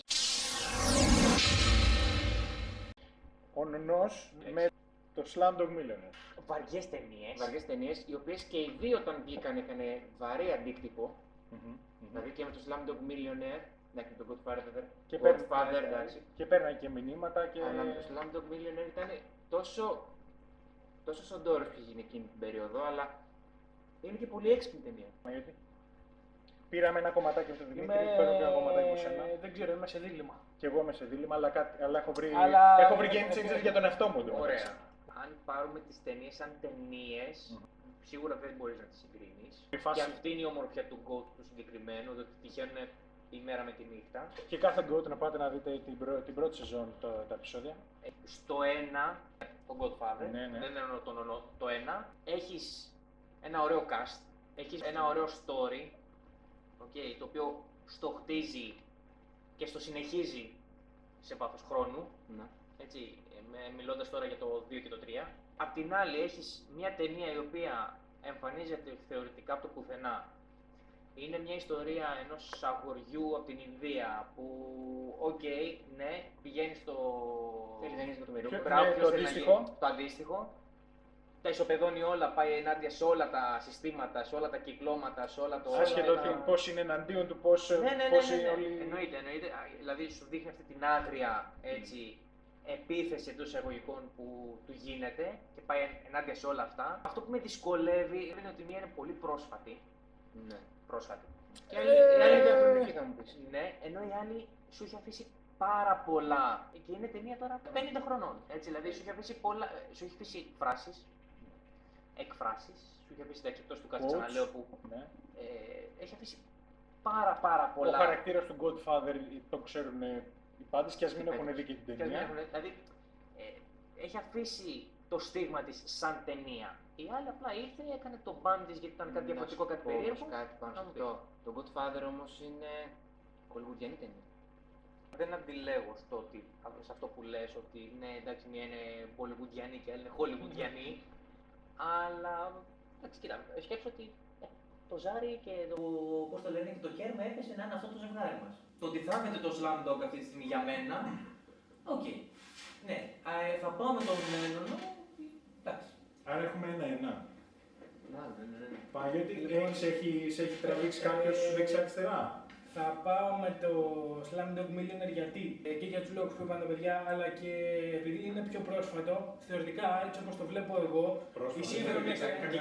Speaker 2: Ο Νονός με το Slumdog Millionaire.
Speaker 4: Βαριές ταινίες.
Speaker 1: Βαριές ταινίες, οι οποίες και οι δύο όταν βγήκαν είχαν βαρύ αντίκτυπο. Δηλαδή και με το Slumdog Millionaire, εντάξει, με τον Godfather,
Speaker 2: Και
Speaker 1: Godfather, εντάξει.
Speaker 2: και παίρνει και μηνύματα και.
Speaker 1: Αλλά με το Slumdog Millionaire ήταν τόσο σοντόρος που είχε γίνει εκείνη την περίοδο, αλλά είναι και πολύ έξυπνη ταινία.
Speaker 2: Μα γιατί. Πήραμε ένα κομματάκι από τον Δημήτρη,
Speaker 5: Είμαι...
Speaker 2: παίρνω και ένα κομματάκι από σένα.
Speaker 5: Δεν ξέρω, είμαι σε δίλημμα.
Speaker 2: Και εγώ είμαι σε δίλημμα, αλλά έχω βρει.
Speaker 5: Αλλά-
Speaker 2: Έχω βρει game changer για τον εαυτό μου. εντωμεταξύ.
Speaker 4: Ωραία. Αν πάρουμε τις ταινίες σαν ταινίες, σίγουρα δεν μπορείς να τις συγκρίνεις.
Speaker 2: Η φάση-
Speaker 4: Και αυτή είναι η ομορφιά του GOAT του συγκεκριμένου, ότι τυχαίνουν η μέρα με τη νύχτα.
Speaker 2: Και κάθε goat να πάτε να δείτε την πρώτη σεζόν τα επεισόδια.
Speaker 4: Στο 1, τον Godfather,
Speaker 2: Ναι, ναι.
Speaker 4: δεν εννοώ το 1, έχεις ένα ωραίο cast, έχεις ένα ωραίο story, okay, το οποίο στο χτίζει και στο συνεχίζει σε βάθος χρόνου.
Speaker 1: Ναι.
Speaker 4: Έτσι, μιλώντας τώρα για το 2 και το 3. Απ' την άλλη έχεις μια ταινία η οποία εμφανίζεται θεωρητικά από το πουθενά. Είναι μια ιστορία ενός αγοριού από την Ινδία που, ναι, πηγαίνει στο...
Speaker 1: Θέλει να γίνει με το
Speaker 2: Ποιο-
Speaker 1: μερό.
Speaker 4: Μπράβο,
Speaker 2: ναι,
Speaker 4: ποιος
Speaker 2: το
Speaker 4: θέλει να
Speaker 2: αντίστοιχο.
Speaker 4: γίνει. Το αντίστοιχο. Τα ισοπεδώνει όλα, πάει ενάντια σε όλα τα συστήματα, σε όλα τα κυκλώματα, σε όλα το...
Speaker 2: Άσχετο
Speaker 4: όλα τα-
Speaker 2: πώς είναι εναντίον του, πώς
Speaker 4: ναι.
Speaker 2: είναι όλοι.
Speaker 4: Εννοείται. Δηλαδή σου δείχνει αυτή την άγρια έτσι, επίθεση εντός εισαγωγικών που του γίνεται και πάει ενάντια σε όλα αυτά. Αυτό που με δυσκολεύει είναι ότι μία είναι πολύ πρόσφατη.
Speaker 1: Ναι.
Speaker 4: Πρόσφατη.
Speaker 1: Και η άλλη είναι διαχρονική, θα μου πεις.
Speaker 4: Ναι, ενώ η άλλη σου έχει αφήσει πάρα πολλά. Και είναι ταινία τώρα 50 χρονών. Έτσι, δηλαδή σου έχει αφήσει πολλά. Σου έχει αφήσει φράσεις, εκφράσεις. Σου έχει αφήσει εντάξει, εκτός του κάθε
Speaker 2: Quotes.
Speaker 4: ξαναλέω που
Speaker 2: Ναι.
Speaker 4: έχει αφήσει πάρα
Speaker 2: Ο
Speaker 4: πολλά.
Speaker 2: χαρακτήρας του Godfather το ξέρουν οι πάντες και ας μην
Speaker 1: Οι
Speaker 2: έχουν
Speaker 1: πάντες.
Speaker 2: δει και την
Speaker 4: Και δεν
Speaker 2: ταινία.
Speaker 4: έχουν- δηλαδή, έχει αφήσει το στίγμα της σαν ταινία. Η άλλη απλά ήρθε, έκανε το μπαν της γιατί ήταν κάτι διαφορετικό, κάτι περίεργο.
Speaker 1: Κάτι πάνω σε
Speaker 4: Να μου
Speaker 1: αυτό. Το Godfather όμως είναι κολυγουδιανή ταινία.
Speaker 4: Δεν αντιλέγω σε αυτό που λες ότι ναι, εντάξει, μία είναι Bollywoodiανή και άλλη είναι Hollywoodiανή. Αλλά εντάξει, κοίτα, σκέψω ότι το Ζάρι και το.
Speaker 6: Πώς το λένε, και το κέρμα έπεσε να είναι αυτό το ζευγάρι μας. Το ότι θα έχετε το Slumdog αυτή τη στιγμή για μένα, οκ. Ναι, θα πάω με τον Νονό, εντάξει.
Speaker 2: Άρα έχουμε ένα-ένα.
Speaker 1: Ναι.
Speaker 2: Παναγιώτη, σε έχει τραβήξει κάποιος δεξιά-αριστερά.
Speaker 5: Θα πάω με το Slumdog Millionaire γιατί και για τους λόγους που είπαν τα παιδιά, αλλά και επειδή είναι πιο πρόσφατο, θεωρητικά έτσι όπως το βλέπω εγώ, οι σύγχρονες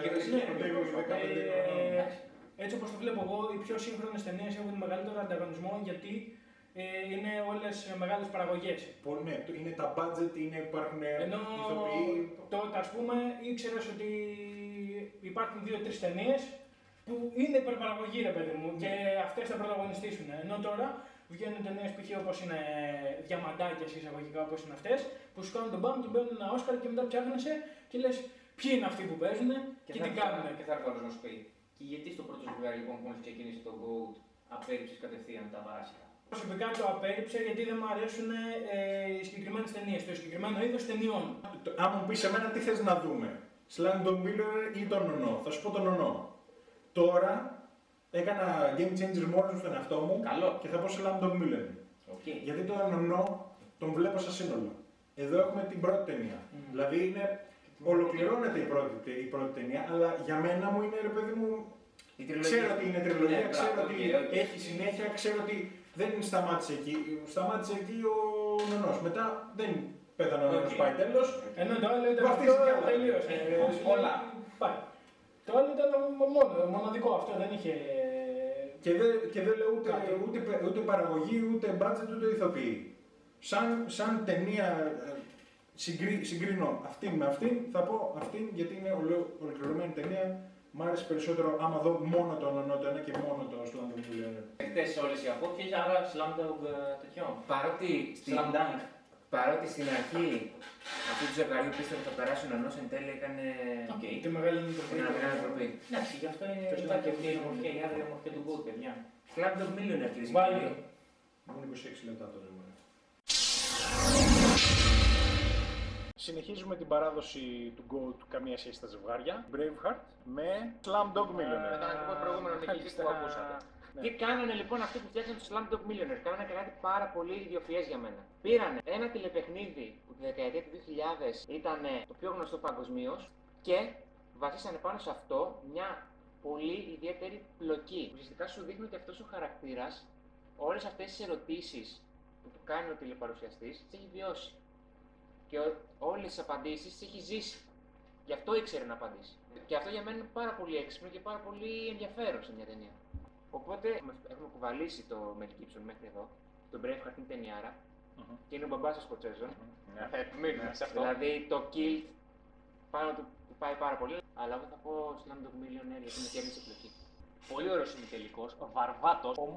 Speaker 5: έτσι όπως το βλέπω εγώ, οι πιο σύγχρονες ταινίες έχουν μεγαλύτερο ανταγωνισμό γιατί είναι όλες μεγάλες παραγωγές.
Speaker 2: Ναι, είναι τα budget, υπάρχουν
Speaker 5: Ενώ
Speaker 2: ηθοποιοί.
Speaker 5: τότε, ας πούμε, ήξερες ότι υπάρχουν 2-3 ταινίες που είναι υπερπαραγωγή, ρε παιδί μου, και αυτές θα πρωταγωνιστήσουν. Ενώ τώρα βγαίνουν ταινίες π.χ. όπως είναι διαμαντάκια εισαγωγικά όπως είναι αυτές, που σου κάνουν τον μπαμ και μπαίνουν ένα Όσκαρ και μετά ψάχνεσαι και λες ποιοι είναι αυτοί που παίζουν και τι κάνουν.
Speaker 6: Και θα έρθω άλλος να σου πει. Και γιατί στο πρώτο ζευγάρι λοιπόν που μόλις ξεκίνησε το GOAT απέρριψες κατευθείαν τα βάσικα.
Speaker 5: Προσωπικά το απέρριψα γιατί δεν μου αρέσουν οι συγκεκριμένες ταινίες, το συγκεκριμένο είδος ταινιών.
Speaker 2: Αν μου πεις εμένα τι θες να δούμε, Slumdog Millionaire ή τον Νονό, θα σου πω τον Νονό. Τώρα έκανα game changer μόνος μου στον εαυτό μου
Speaker 6: Καλό.
Speaker 2: και θα πω Slumdog Millionaire.
Speaker 6: Okay.
Speaker 2: Γιατί τον Νονό τον βλέπω σαν σύνολο. Εδώ έχουμε την πρώτη ταινία. Δηλαδή ολοκληρώνεται η πρώτη ταινία, αλλά για μένα μου είναι, ρε παιδί μου, ξέρω ότι είναι τριλογία,
Speaker 6: Ναι,
Speaker 2: ξέρω
Speaker 6: μπράβο,
Speaker 2: ότι
Speaker 6: okay.
Speaker 2: έχει συνέχεια, ξέρω ότι δεν σταμάτησε εκεί. Σταμάτησε εκεί ο Νονός. Μετά δεν πέθανε ο Νονός, πάει τέλος.
Speaker 5: Ενώ το άλλο ήταν
Speaker 2: Βαφτίζει
Speaker 5: αυτό,
Speaker 2: κι άλλα.
Speaker 5: τελείωσε.
Speaker 6: Όλα.
Speaker 5: Πάει. Το άλλο ήταν μοναδικό, αυτό δεν είχε...
Speaker 2: Και δεν λέω ούτε παραγωγή, ούτε budget, ούτε ηθοποιοί. Σαν ταινία συγκρίνω αυτήν με αυτήν, θα πω αυτήν γιατί είναι ολοκληρωμένη ταινία. Μ' άρεσε περισσότερο άμα δω μόνο το Νονό το ένα και μόνο το Slumdog Millionaire.
Speaker 6: Εκτές όλες οι απόψεις, άρα Slumdog τέτοιο.
Speaker 1: Παρότι στην αρχή αυτού του ζευγαριού πίστευε ότι θα περάσει ο Νονός, εν τέλει έκανε
Speaker 5: Τη μεγάλη νεκροπή.
Speaker 1: μια μεγάλη ανθρωπή.
Speaker 6: Εντάξει, γι' αυτό είναι υπάρχει αυτή η ομορφιά, η άδεια ομορφιά του γκολ, παιδιά.
Speaker 1: Slumdog Millionaire, κυρίες και
Speaker 5: Βάλει.
Speaker 1: κύριοι.
Speaker 2: Μόνο 26 λεπτά το λέμε. Συνεχίζουμε την παράδοση του GOAT καμία σχέση στα ζευγάρια, Braveheart, με Slumdog Millionaire.
Speaker 4: Ήταν το προηγούμενο νικητή που ακούσατε.
Speaker 1: Τι κάνανε λοιπόν αυτοί που φτιάξαν το Slumdog Millionaire? Κάνανε κάτι πάρα πολύ ιδιοφυές για μένα. Πήρανε ένα τηλεπαιχνίδι που τη δεκαετία του 2000 ήταν το πιο γνωστό παγκοσμίως και βασίσανε πάνω σε αυτό μια πολύ ιδιαίτερη πλοκή. Ουσιαστικά σου δείχνει ότι αυτός ο χαρακτήρας, όλες αυτές τις ερωτήσεις που του κάνει ο τηλεπαρουσιαστής, τις έχει βιώσει. Και όλες τις απαντήσεις τις έχει ζήσει. Γι' αυτό ήξερε να απαντήσει. Και αυτό για μένα είναι πάρα πολύ έξυπνο και πάρα πολύ ενδιαφέρον σε μια ταινία. Οπότε έχουμε κουβαλήσει το Mel Gibson μέχρι εδώ, τον Braveheart είναι ταινιάρα και είναι ο μπαμπάς των Σκοτσέζων.
Speaker 4: Θα επιμείνουμε σε αυτό.
Speaker 1: Δηλαδή το Kill πάνω του πάει πάρα πολύ, αλλά εγώ θα πω Slumdog Millionaire γιατί με κέρδισε πλοκή.
Speaker 4: Πολύ ωραίος ημιτελικός, βαρβάτος. Ο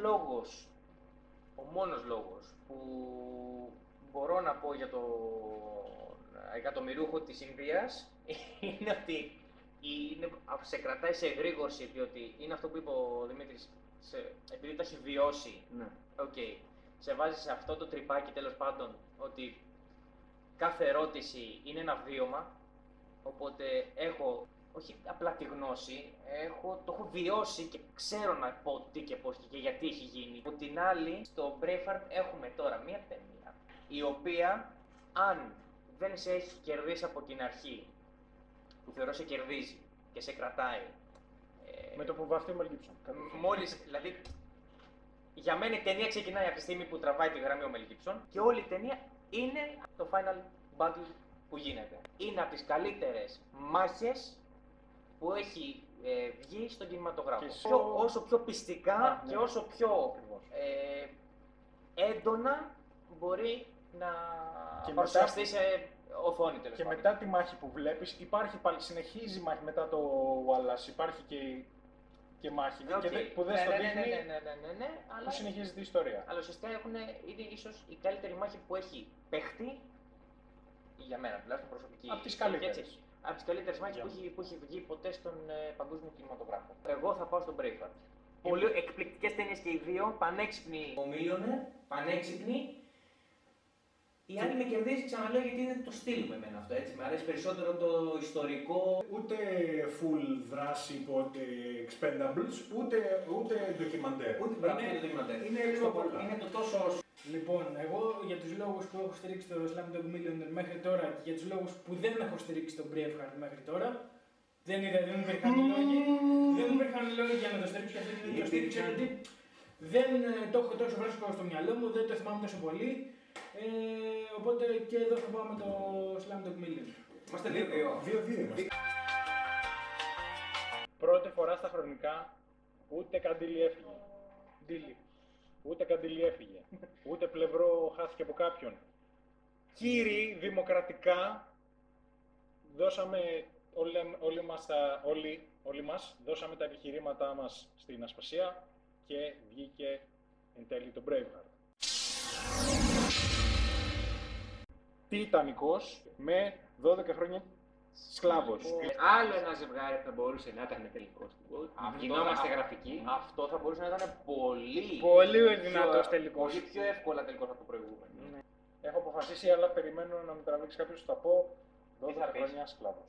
Speaker 4: μόνος λόγος που μπορώ να πω για τον εκατομμυρούχο της Ινδίας είναι ότι σε κρατάει σε εγρήγορση, διότι είναι αυτό που είπε ο Δημήτρης, επειδή τα έχει βιώσει.
Speaker 1: Ναι.
Speaker 4: Okay. Σε βάζει σε αυτό το τρυπάκι τέλος πάντων, ότι κάθε ερώτηση είναι ένα βίωμα, οπότε έχω όχι απλά τη γνώση, το έχω βιώσει και ξέρω να πω τι και πώς και γιατί έχει γίνει. Από την άλλη, στο Braveheart έχουμε τώρα μία ταινία, η οποία αν δεν σε έχει κερδίσει από την αρχή, που θεωρώ σε κερδίζει και σε κρατάει.
Speaker 2: Με το που βαφτεί ο Mel Gibson.
Speaker 4: Μόλις, δηλαδή, για μένα η ταινία ξεκινάει από τη στιγμή που τραβάει τη γραμμή ο Mel Gibson και όλη η ταινία είναι το final battle που γίνεται. Είναι από τις καλύτερες μάχες που έχει βγει στον κινηματογράφο. Όσο πιο πιστικά και όσο πιο έντονα μπορεί να παρουσιαστεί σε οθόνη τέλος πάντων.
Speaker 2: Και μετά τη μάχη που βλέπεις, υπάρχει πάλι, συνεχίζει η μάχη μετά το Wallace, υπάρχει και μάχη που δεν στο δείχνει, που συνεχίζει τη ιστορία.
Speaker 4: Αλλά ουσιαστικά είναι ίσως η καλύτερη μάχη που έχει παιχτεί, για μένα τουλάχιστον προσωπική.
Speaker 2: Από τις καλύτερες.
Speaker 4: Από τις καλύτερες μάχες που έχει βγει ποτέ στον παγκόσμιο κινηματογράφο. Εγώ θα πάω στον Braveheart. Πολύ εκπληκτικές ταινίες και οι δύο, πανέξυπνοι.
Speaker 6: Ο Millionaire, πανέξυπνοι. Η άλλη με κερδίζει, ξαναλέω, γιατί είναι το στυλ μου εμένα αυτό, έτσι. Μ' αρέσει περισσότερο το ιστορικό.
Speaker 2: Ούτε full δράση υπό Expendables, ούτε ντοκιμαντέρ.
Speaker 6: Ούτε πραγματικά ντοκιμαντέρ.
Speaker 2: Είναι λίγο πολλά.
Speaker 6: Είναι το τόσο.
Speaker 5: Λοιπόν, εγώ για τους λόγους που έχω στηρίξει το Slumdog Millionaire μέχρι τώρα και για τους λόγους που δεν έχω στηρίξει το Braveheart μέχρι τώρα, δεν υπήρχαν λόγοι. Δεν υπήρχαν λόγοι για να το στηρίξω αυτή την υποστήριξη, γιατί δεν το έχω τόσο φρέσκο στο μυαλό μου, δεν το θυμάμαι τόσο πολύ. Οπότε και εδώ θα πάμε το Slumdog Millionaire.
Speaker 6: Είμαστε 2-2.
Speaker 2: 2-2 είμαστε. Πρώτη φορά στα χρονικά, ούτε Καντήλι έφυγε.
Speaker 5: Ντίλι.
Speaker 2: Ούτε Καντήλι έφυγε. Ούτε πλευρό χάθηκε από κάποιον. Κύριοι, δημοκρατικά, δώσαμε όλοι μας δώσαμε τα επιχειρήματά μας στην Ασπασία και βγήκε εν τέλει το Braveheart. Τιτανικός με 12 χρόνια Σκλάβος.
Speaker 1: Άλλο ένα ζευγάρι που θα μπορούσε να ήταν τελικό στην Gold. Γινόμαστε γραφικοί.
Speaker 4: Αυτό θα μπορούσε να ήταν πολύ.
Speaker 5: Πολύ δυνατός τελικός.
Speaker 4: Πολύ πιο εύκολα τελικός από το προηγούμενο.
Speaker 2: Έχω αποφασίσει, αλλά περιμένω να με τραβήξει κάποιος που θα πω 12 χρόνια σκλάβος.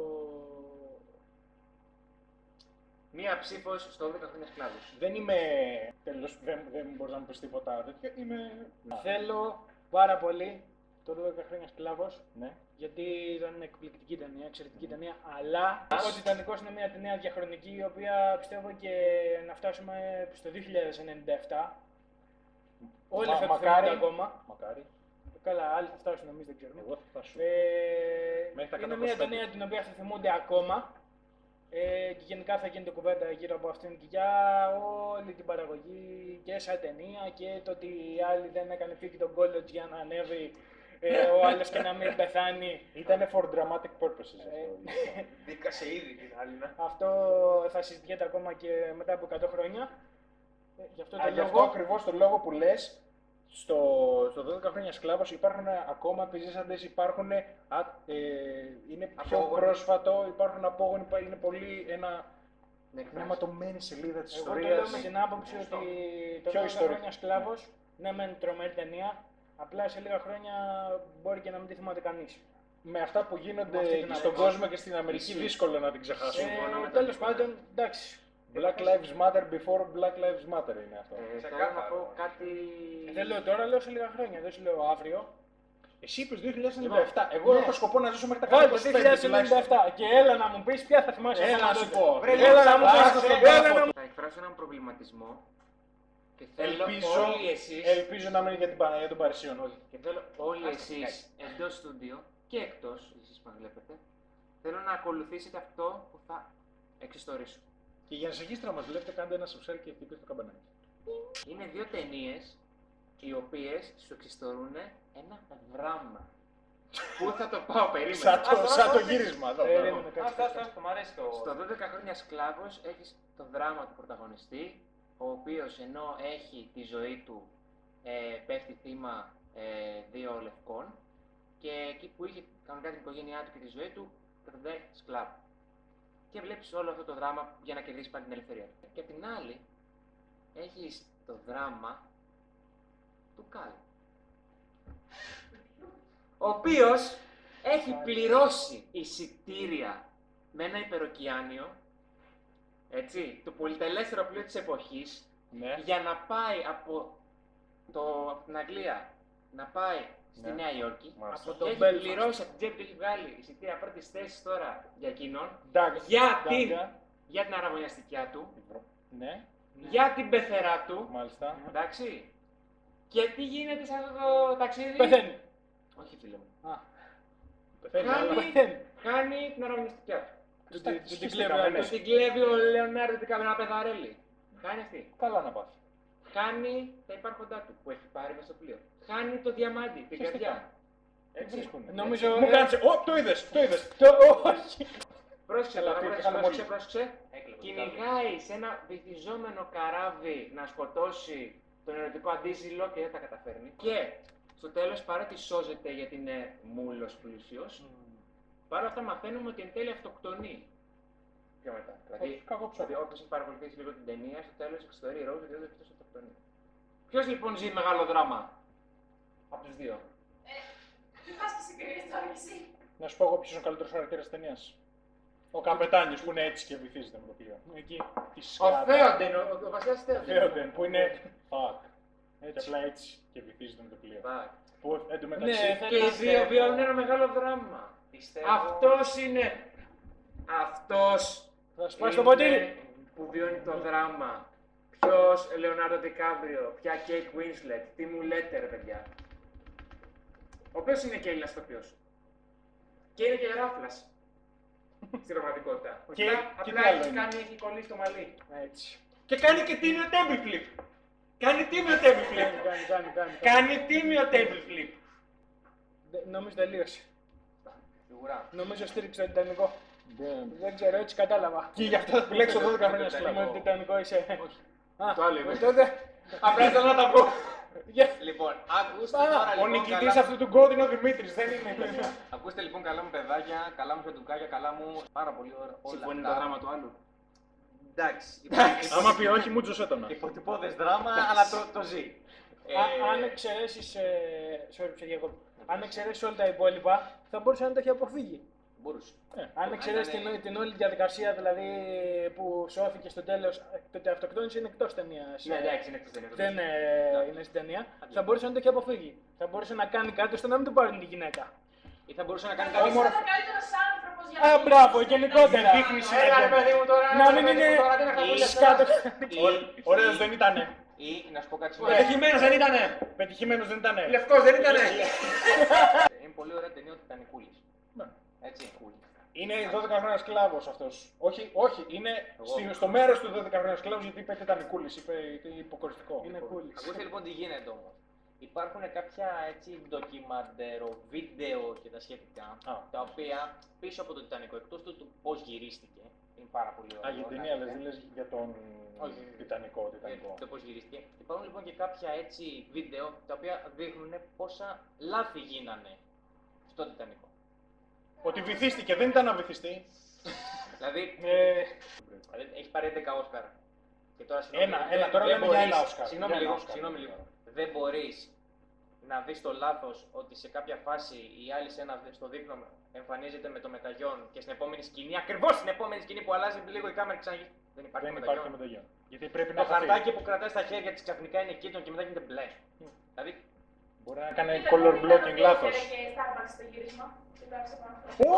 Speaker 1: Μία ψήφο στο 12 χρόνια σκλάβου.
Speaker 2: Δεν είμαι. Τέλος, δεν μπορείς να μου πεις τίποτα τέτοιο. Είμαι.
Speaker 5: Θέλω πάρα πολύ το 12 χρόνια σκλάβος.
Speaker 2: Ναι.
Speaker 5: Γιατί ήταν εκπληκτική ταινία, εξαιρετική ταινία. Αλλά ο Τιτανικός είναι μια ταινία διαχρονική η οποία πιστεύω και να φτάσουμε στο 2097. Όλοι θα το θυμούνται ακόμα.
Speaker 2: Μακάρι.
Speaker 5: Καλά, άλλοι θα φτάσουν, εμείς δεν ξέρουμε.
Speaker 2: Εγώ θα φτάσω.
Speaker 5: Είναι
Speaker 2: τα
Speaker 5: μια
Speaker 2: 125.
Speaker 5: ταινία την οποία θα θυμούνται ακόμα. Και γενικά θα γίνεται κουβέντα γύρω από αυτήν και για όλη την παραγωγή και σαν ταινία και το ότι οι άλλοι δεν έκανε φύγει τον college για να ανέβει ο άλλος και να μην πεθάνει.
Speaker 2: Ήτανε for dramatic purposes.
Speaker 4: Δίκασε ήδη την άλλη.
Speaker 5: Αυτό θα συζητιέται ακόμα και μετά από 100 χρόνια. Γι' αυτό το
Speaker 2: Γι' αυτό
Speaker 5: λόγο.
Speaker 2: ακριβώς το λόγο που λες, στο 12 χρόνια σκλάβος υπάρχουν ακόμα επιζήσαντες, υπάρχουν, είναι πιο
Speaker 4: Απόγονοι.
Speaker 2: πρόσφατο, υπάρχουν απόγονοι, είναι πολύ μια ματωμένη σελίδα της
Speaker 5: Εγώ το
Speaker 2: ιστορίας.
Speaker 5: λέω με την άποψη ότι το
Speaker 2: Πιο
Speaker 5: 12
Speaker 2: ιστορικό.
Speaker 5: χρόνια σκλάβος, ναι μεν τρομερή ταινία, απλά σε λίγα χρόνια μπορεί και να μην τη θυμάται κανείς.
Speaker 2: Με αυτά που
Speaker 5: Με αυτή
Speaker 2: γίνονται
Speaker 5: την
Speaker 2: και στον
Speaker 5: άποψη.
Speaker 2: κόσμο και στην Αμερική,
Speaker 1: Ισχύει.
Speaker 2: δύσκολο να την ξεχάσουμε.
Speaker 1: Συμφωνώ με τα
Speaker 5: Τέλος
Speaker 1: δύο.
Speaker 5: πάντων, εντάξει.
Speaker 2: Black Lives Matter before Black Lives Matter είναι αυτό.
Speaker 1: Θέλω να πω κάτι.
Speaker 5: Δεν λέω τώρα, λέω σε λίγα χρόνια, δεν σου λέω αύριο.
Speaker 2: Εσύ είπες 2097, εγώ
Speaker 5: Ναι.
Speaker 2: έχω σκοπό να ζήσω μέχρι τα
Speaker 5: Βάλτε το
Speaker 2: 125 τουλάχιστον.
Speaker 5: 2097 και έλα να μου πεις ποια θα θυμάσαι.
Speaker 2: Έλα
Speaker 5: εσένα
Speaker 2: να σου
Speaker 5: τότε.
Speaker 2: πω.
Speaker 5: Βρε, έλα να μου
Speaker 2: Άστο
Speaker 5: πεις,
Speaker 2: στον
Speaker 5: έλα
Speaker 2: τάφο.
Speaker 5: να μου
Speaker 1: Θα εκφράσω έναν προβληματισμό και θέλω
Speaker 2: Ελπίζω,
Speaker 1: όλοι εσείς.
Speaker 2: ελπίζω να μην είναι για την Παναγία των Παρισίων.
Speaker 1: Όχι. Και θέλω όλοι
Speaker 4: Άστο,
Speaker 1: εσείς εντός στούντιο και εκτός, εσείς που με βλέπετε, θέλω να ακολουθήσετε αυτό που θα εξιστορήσω.
Speaker 2: Και για να συνεχίσετε να μας βλέπετε, κάντε ένα subscribe και χτυπήστε το καμπανάκι.
Speaker 1: Είναι δύο ταινίες οι οποίες σου εξιστορούν ένα δράμα. Πού θα το πάω, περίμενα.
Speaker 2: Σαν το γύρισμα εδώ.
Speaker 5: Περίμενε, κάτσε,
Speaker 4: Αυτό,
Speaker 5: κάτσε.
Speaker 4: αυτό, μου αρέσει το.
Speaker 1: Στο 12 χρόνια σκλάβος έχεις το δράμα του πρωταγωνιστή, ο οποίος ενώ έχει τη ζωή του πέφτει θύμα δύο λευκών και εκεί που είχε κανονικά την οικογένειά του και τη ζωή του, κρατάει σκλάβο. Και βλέπεις όλο αυτό το δράμα για να κερδίσει πάλι την ελευθερία του. Και απ' την άλλη, έχεις το δράμα του Καλ. Ο οποίος έχει πληρώσει εισιτήρια με ένα υπεροκειάνιο, έτσι, το πολυτελέστερο πλοίο της εποχής,
Speaker 2: Ναι.
Speaker 1: για να πάει από την Αγγλία να πάει στη
Speaker 2: Ναι.
Speaker 1: Νέα Υόρκη.
Speaker 2: Μάλιστα.
Speaker 5: Από
Speaker 1: Και
Speaker 5: το
Speaker 1: έχει
Speaker 5: Belfast.
Speaker 1: πληρώσει από την τσέπη του, έχει βγάλει εισιτήρια πρώτης θέσης τώρα για εκείνον,
Speaker 2: Ντάγκα.
Speaker 1: για την αραβωνιαστικιά του,
Speaker 2: Ναι,
Speaker 1: για την πεθερά του,
Speaker 2: μάλιστα.
Speaker 1: εντάξει. Και τι γίνεται σε αυτό το ταξίδι.
Speaker 5: Πεθαίνει.
Speaker 1: Όχι φίλε μου.
Speaker 5: Α,
Speaker 2: Πεθαίνει,
Speaker 1: Κάνει-
Speaker 2: αλλά-
Speaker 5: πεθαίνει.
Speaker 1: Κάνει την αραβωνιαστικιά του.
Speaker 5: Του
Speaker 2: Στα-
Speaker 5: την
Speaker 2: στις
Speaker 5: κλέβει
Speaker 2: καμένες.
Speaker 1: Του την κλέβει ο Λεωνάρντο Ντικάπριο, ένα παιδαρέλι. Κάνει αυτή.
Speaker 2: Καλά να πάθει.
Speaker 1: Χάνει τα υπάρχοντά του που έχει πάρει μέσα στο πλοίο. Χάνει το διαμάντι, την
Speaker 2: Ποιος τι
Speaker 1: καρδιά.
Speaker 2: κάνει?
Speaker 1: Έτσι.
Speaker 2: Βρίσκουνε.
Speaker 5: Νομίζω.
Speaker 2: Μου κάτσε. Ω, το είδες, το είδες.
Speaker 5: Όχι.
Speaker 1: Πρόσεξε
Speaker 2: Καλά,
Speaker 1: τώρα,
Speaker 2: αυτή
Speaker 1: πρόσεξε,
Speaker 2: είχαμε
Speaker 1: πρόσεξε,
Speaker 2: μόλις.
Speaker 1: πρόσεξε.
Speaker 4: Έκλεβε το
Speaker 1: Κυνηγάει σε ένα βυθιζόμενο καράβι να σκοτώσει τον ερωτικό αντίζηλο και δεν τα καταφέρνει. Και στο τέλος, παρότι σώζεται γιατί είναι μούλος πλούσιος, παρόλα αυτά μαθαίνουμε ότι εν τέλει αυτοκτονεί. Πιο μετά. Δηλαδή,
Speaker 2: Κακόψο.
Speaker 1: όποιος έχει παρακολουθήσει λίγο την ταινία, στο τέλος εξιστορεί η Ρόζ, διότι αυτός αυτοκτονεί. Ποιος λοιπόν ζει μεγάλο δράμα από τους δύο?
Speaker 3: Τι πας και συγκρίνεις τώρα κι εσύ.
Speaker 2: Να σου πω εγώ ποιος είναι ο καλύτερος χαρακτήρας της ταινίας. Ο καπετάνιος που είναι έτσι και βυθίζεται με το πλοίο.
Speaker 5: Εκεί.
Speaker 2: Τη
Speaker 1: Ο
Speaker 2: σκάτα.
Speaker 1: Θέοντεν, ο βασιλιάς Θέοντεν.
Speaker 2: Θέοντεν που είναι. Fuck. Και απλά έτσι και βυθίζεται με το πλοίο.
Speaker 1: Fuck.
Speaker 2: Που εντωμεταξύ.
Speaker 5: Ναι,
Speaker 1: Και οι δύο βιώνουν ένα μεγάλο δράμα.
Speaker 4: Πιστεύω.
Speaker 1: Αυτός είναι. Αυτός
Speaker 5: Θα σπάσει το ποτήρι.
Speaker 1: είναι που βιώνει το δράμα. Ποιος Λεωνάρντο Ντικάπριο, ποια Κέιτ Winslet, τι μου λέτε ρε παιδιά. Ο οποίος είναι και Έλληνας ηθοποιός. Και είναι και γεράφλας. Στην πραγματικότητα.
Speaker 2: Και- και
Speaker 1: απλά
Speaker 2: τι άλλο
Speaker 1: έχει
Speaker 2: είναι?
Speaker 1: κάνει, έχει κολλήσει το μαλλί.
Speaker 5: Έτσι.
Speaker 1: Και κάνει και τίμιο table flip. Κάνει τίμιο table flip.
Speaker 5: Κάνει.
Speaker 1: Κάνει τίμιο table flip.
Speaker 5: Νομίζω τελείωσε.
Speaker 4: Σίγουρα.
Speaker 5: Νομίζω στήριξε το Τιτανικό.
Speaker 2: Δεν-
Speaker 5: Δεν ξέρω, έτσι κατάλαβα.
Speaker 2: Και γι' αυτό θα επιλέξω 12 χρόνια
Speaker 5: Είμαι
Speaker 2: σκλάβο.
Speaker 5: Τιτανικό είσαι. Α,
Speaker 1: Το άλλο είμαι.
Speaker 5: τότε.
Speaker 1: Απλά ήθελα να τα πω.
Speaker 4: Λοιπόν, ακούστε
Speaker 5: Α,
Speaker 4: τώρα
Speaker 2: Ο
Speaker 4: λοιπόν.
Speaker 2: νικητής
Speaker 4: καλά-
Speaker 2: αυτού του γκολ είναι ο Δημήτρης, δεν είναι η ταινία.
Speaker 4: Ακούστε λοιπόν καλά μου παιδάκια, καλά μου φεντουκάκια, καλά μου. Πάρα πολύ ωραία. όλα
Speaker 1: Συμφωνεί
Speaker 4: αυτά.
Speaker 1: το δράμα του άλλου.
Speaker 4: Εντάξει.
Speaker 2: Άμα πει όχι, μου τζωσέτονα.
Speaker 4: Υποτυπώδες δράμα, αλλά το ζει.
Speaker 5: Αν εξαιρέσεις, sorry, που σε διακόπτω. Αν εξαιρέσεις όλα τα υπόλοιπα, θα μπορούσε να το έχει αποφύγει.
Speaker 4: Μπορούσε.
Speaker 5: Αν εξαιρέσεις την όλη διαδικασία δηλαδή που σώθηκε στο τέλος, τότε αυτοκτόνησε είναι εκτός ταινίας.
Speaker 1: Ναι, εντάξει, είναι εκτός ταινίας.
Speaker 5: Δεν είναι στην ταινία. Θα μπορούσε να το έχει αποφύγει. Θα μπορούσε να κάνει κάτι ώστε να μην του πάρουν τη γυναίκα.
Speaker 4: Ή θα μπορούσε να κάνει
Speaker 3: Είναι
Speaker 4: κάτι.
Speaker 3: ο καλύτερος άνθρωπος για
Speaker 5: Α, μπράβο, γενικότερα.
Speaker 2: Δείχνει
Speaker 1: Έλα ρε
Speaker 2: συνέχεια.
Speaker 1: παιδί μου τώρα,
Speaker 5: Να
Speaker 1: έλα,
Speaker 5: μην
Speaker 1: ρε παιδί
Speaker 5: είναι
Speaker 1: μου, τώρα, τι να χαμούλες
Speaker 5: σκάτω.
Speaker 2: Ωραίος δεν ήτανε.
Speaker 4: Ή να σου πω κάτι
Speaker 1: τώρα. Πετυχημένος δεν ήτανε.
Speaker 2: Πετυχημένος δεν ήτανε.
Speaker 1: Λευκός δεν ήτανε.
Speaker 4: Είναι πολύ ωραία ταινία ο Τιτανικούλης.
Speaker 2: Ναι.
Speaker 4: Έτσι.
Speaker 2: Είναι 12 χρόνια σκλάβος αυτός. Όχι, είναι στο μέρος του 12 χρόνια σκλάβος γιατί είπε Τιτανικούλης, είπε υποκοριστικό.
Speaker 5: Είναι κούλης.
Speaker 4: Ακούστε λοιπόν τι γίνεται όμως. Υπάρχουν κάποια έτσι ντοκιμαντέρο, βίντεο και τα σχετικά,
Speaker 2: Α.
Speaker 4: τα οποία πίσω από το Τιτανικό, εκτός του πώς γυρίστηκε, είναι πάρα πολύ ωραίο.
Speaker 2: Α, για την
Speaker 4: να
Speaker 2: ταινία
Speaker 4: δείτε.
Speaker 2: λες, δεν λες για τον
Speaker 4: Όχι.
Speaker 2: Τιτανικό.
Speaker 4: Το πώς γυρίστηκε. Υπάρχουν λοιπόν και κάποια έτσι βίντεο τα οποία δείχνουν πόσα λάθη γίνανε στο Τιτανικό.
Speaker 2: Ότι βυθίστηκε, δεν ήταν να βυθιστεί.
Speaker 4: Δηλαδή, έχει πάρει 11 Όσκαρ. Και τώρα
Speaker 2: Ένα, τώρα λέμε για ένα Όσκαρ.
Speaker 4: Συγγνώμη
Speaker 2: Για ένα
Speaker 4: λίγο,
Speaker 2: Όσκαρ.
Speaker 4: συγγνώμη λίγο. Δεν μπορείς να δεις το λάθος ότι σε κάποια φάση η άλλη στο δείπνο εμφανίζεται με το μεταγιόν και στην επόμενη σκηνή, ακριβώς στην επόμενη σκηνή που αλλάζει λίγο η κάμερα ξαναγεί. Δεν υπάρχει
Speaker 2: Δεν
Speaker 4: μεταγιόν.
Speaker 2: υπάρχει μεταγιόν. Γιατί πρέπει
Speaker 4: Το
Speaker 2: να χαθεί.
Speaker 4: χαρτάκι που κρατάει στα χέρια της ξαφνικά είναι κίτρινο και μετά γίνεται μπλε. Δηλαδή,
Speaker 2: Μπορεί να έκανε color blocking λάθος.
Speaker 3: Και Starbucks στο γύρισμα. Κοιτάξτε πάνω.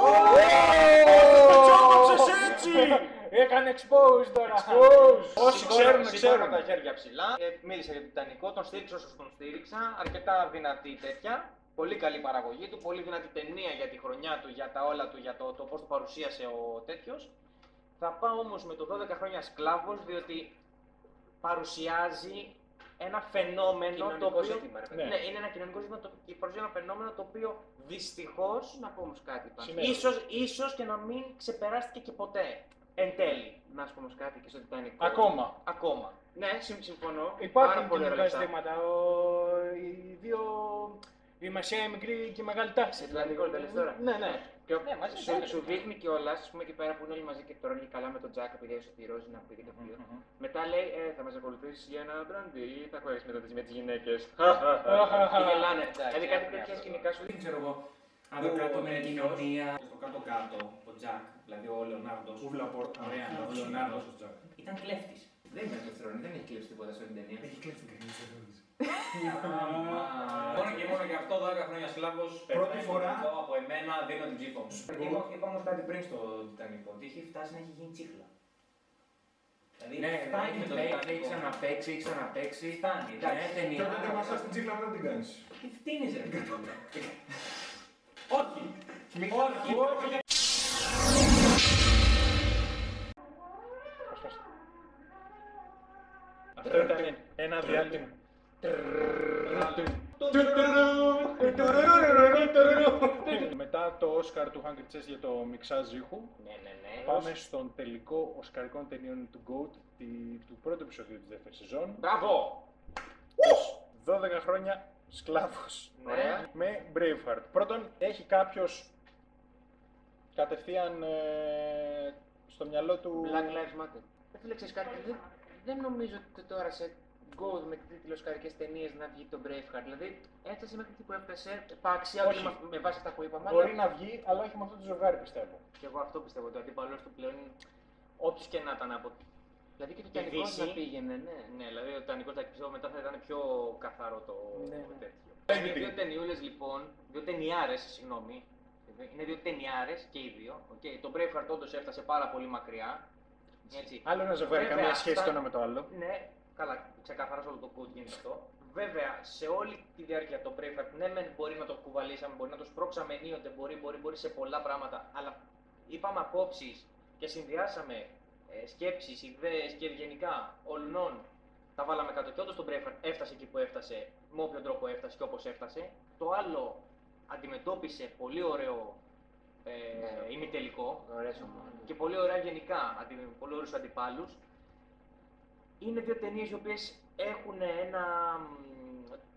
Speaker 2: Το τσόκοψες έτσι!
Speaker 5: Έκανε expose τώρα.
Speaker 2: Όσοι ξέρουν,
Speaker 4: σηκώνω
Speaker 2: ξέρουν.
Speaker 4: τα χέρια ψηλά. Μίλησα για το Τιτανικό, τον στήριξα όσο τον στήριξα. Αρκετά δυνατή τέτοια. Πολύ καλή παραγωγή του, πολύ δυνατή ταινία για τη χρονιά του, για τα όλα του, για το πώς το παρουσίασε ο τέτοιος. Θα πάω όμως με το 12 χρόνια σκλάβος, διότι παρουσιάζει ένα φαινόμενο το
Speaker 1: Κοινωνικό
Speaker 4: οποίο.
Speaker 1: ζήτημα, ρε παιδί.
Speaker 2: Ναι.
Speaker 4: Ναι, είναι ένα κοινωνικό ζήτημα και παρουσιάζει ένα φαινόμενο το οποίο δυστυχώς.
Speaker 1: Να πω όμως κάτι πάνω.
Speaker 2: Συνέβη.
Speaker 4: Ίσως και να μην ξεπεράστηκε και ποτέ. Εν τέλει.
Speaker 1: Να σου πω όμως κάτι και στο Τιτανικό.
Speaker 4: Ακόμα.
Speaker 1: Ναι, συμφωνώ. Πάρα
Speaker 5: Υπάρχουν
Speaker 1: πολύ ωραία
Speaker 5: κοινωνικά
Speaker 1: λεφτά.
Speaker 5: ζητήματα. Οι δύο. Η μεσαία, η μικρή και η μεγάλη τάξη.
Speaker 1: Σε Τιτανικό τα λες τώρα.
Speaker 5: Ναι, ναι.
Speaker 1: Και
Speaker 4: Ναι, μαζί
Speaker 1: σου,
Speaker 4: είναι.
Speaker 1: σου δείχνει κιόλα, α πούμε εκεί πέρα που είναι όλοι μαζί και τρώγει καλά με τον Τζακ επειδή έσω τη Ρόζι να πει και το πλοίο. Μετά λέει, θα μα ακολουθήσει για ένα μπραντί, θα χωρίσει μετά με τι γυναίκε. Και γελάνε. Δηλαδή κάτι τέτοια σκηνικά σου
Speaker 6: Δεν ξέρω εγώ. Αν το κρατούμε κοινωνία. Στο κάτω-κάτω, ο Τζακ, δηλαδή ο Λεωνάρντος. Ωραία, ο Λεωνάρντος. Ήταν κλέφτης.
Speaker 1: δεν είναι ελευθερώνει, δεν έχει κλείσει τίποτα σε όλη την ταινία.
Speaker 6: Έχει κλέψει την κανείς ερώτηση. Μόνο και μόνο και αυτό, 12 χρόνια σκλάβος.
Speaker 7: Πρώτη φορά.
Speaker 6: Από εμένα δίνω την ψήφο μου. Είπα όμως κάτι πριν στο Τιτανικό, ότι έχει φτάσει να έχει γίνει τσίχλα. Δηλαδή,
Speaker 1: Ναι,
Speaker 6: φτάνει με το
Speaker 1: έχει
Speaker 6: Τιτανικό.
Speaker 1: ξαναπαίξει, έχει ξαναπαίξει.
Speaker 6: Φτάνει,
Speaker 1: Ναι,
Speaker 6: εντάξει.
Speaker 7: Και
Speaker 1: ταινία.
Speaker 7: όταν τερματάς την τσίχλα μετά την κάνεις.
Speaker 6: Τι φτύνεις ρε. Όχι. Όχι.
Speaker 2: Αυτό ήταν ένα διάλειμμα. Μετά το Όσκαρ του Hungry Chess για το μιξάζ ήχου,
Speaker 4: Ναι.
Speaker 2: πάμε στον τελικό Οσκαρικών ταινιών του GOAT του πρώτου επεισοδίου της δεύτερης σεζόν.
Speaker 4: Μπράβο!
Speaker 2: 12 χρόνια σκλάβος.
Speaker 4: Ωραία.
Speaker 2: Με Braveheart. Πρώτον, έχει κάποιος κατευθείαν στο μυαλό του.
Speaker 1: Black Lives Matter. Δεν φίλε, ξέρεις κάτι, δεν νομίζω ότι τώρα σε Gold με τίτλο Οσκαρικές ταινίες να βγει το Braveheart. Δηλαδή έφτασε μέχρι εκεί που έφτασε, επάξια,
Speaker 2: Όχι.
Speaker 1: όχι με βάση αυτά που είπαμε.
Speaker 2: Μπορεί
Speaker 1: αλλά-
Speaker 2: να βγει, αλλά όχι με αυτό το ζευγάρι πιστεύω.
Speaker 1: Και εγώ αυτό πιστεύω, ότι ο αντίπαλος του πλέον είναι.
Speaker 4: Όποιος και να ήταν από.
Speaker 1: Δηλαδή και το
Speaker 4: Η
Speaker 1: Τιτανικό
Speaker 4: Δύση.
Speaker 1: να πήγαινε, ναι.
Speaker 4: Ναι, δηλαδή ο Τιτανικός θα πιστεύω μετά θα ήταν πιο καθαρό το
Speaker 5: Ναι.
Speaker 4: τέτοιο.
Speaker 2: Editing.
Speaker 4: Είναι δύο ταινιούλες λοιπόν, δύο ταινιάρες, συγγνώμη. Είναι δύο ταινιάρες και οι δύο. Okay. Το Braveheart όντως έφτασε πάρα πολύ μακριά. Έτσι.
Speaker 2: Άλλο ένα ζευγάρι,
Speaker 4: Βέβαια,
Speaker 2: καμία σχέση
Speaker 4: αυτά-
Speaker 2: το ένα με το άλλο.
Speaker 4: Ναι, καλά, ξεκαθαρά σε όλο το code γίνεται αυτό. Βέβαια, σε όλη τη διάρκεια το Braveheart, ναι, μεν μπορεί να το κουβαλήσαμε, μπορεί να το σπρώξαμε ενίοτε, μπορεί σε πολλά πράγματα, αλλά είπαμε απόψεις και συνδυάσαμε σκέψεις, ιδέες και γενικά ολνών. Τα βάλαμε κάτω και όντως το Braveheart έφτασε εκεί που έφτασε, με όποιον τρόπο έφτασε και όπως έφτασε. Το άλλο αντιμετώπισε πολύ ωραίο ημιτελικό
Speaker 1: Ωραίες ομάδες.
Speaker 4: και πολύ ωραία γενικά, πολύ ωραίους αντιπάλους. Είναι δύο ταινίες οι οποίες έχουν ένα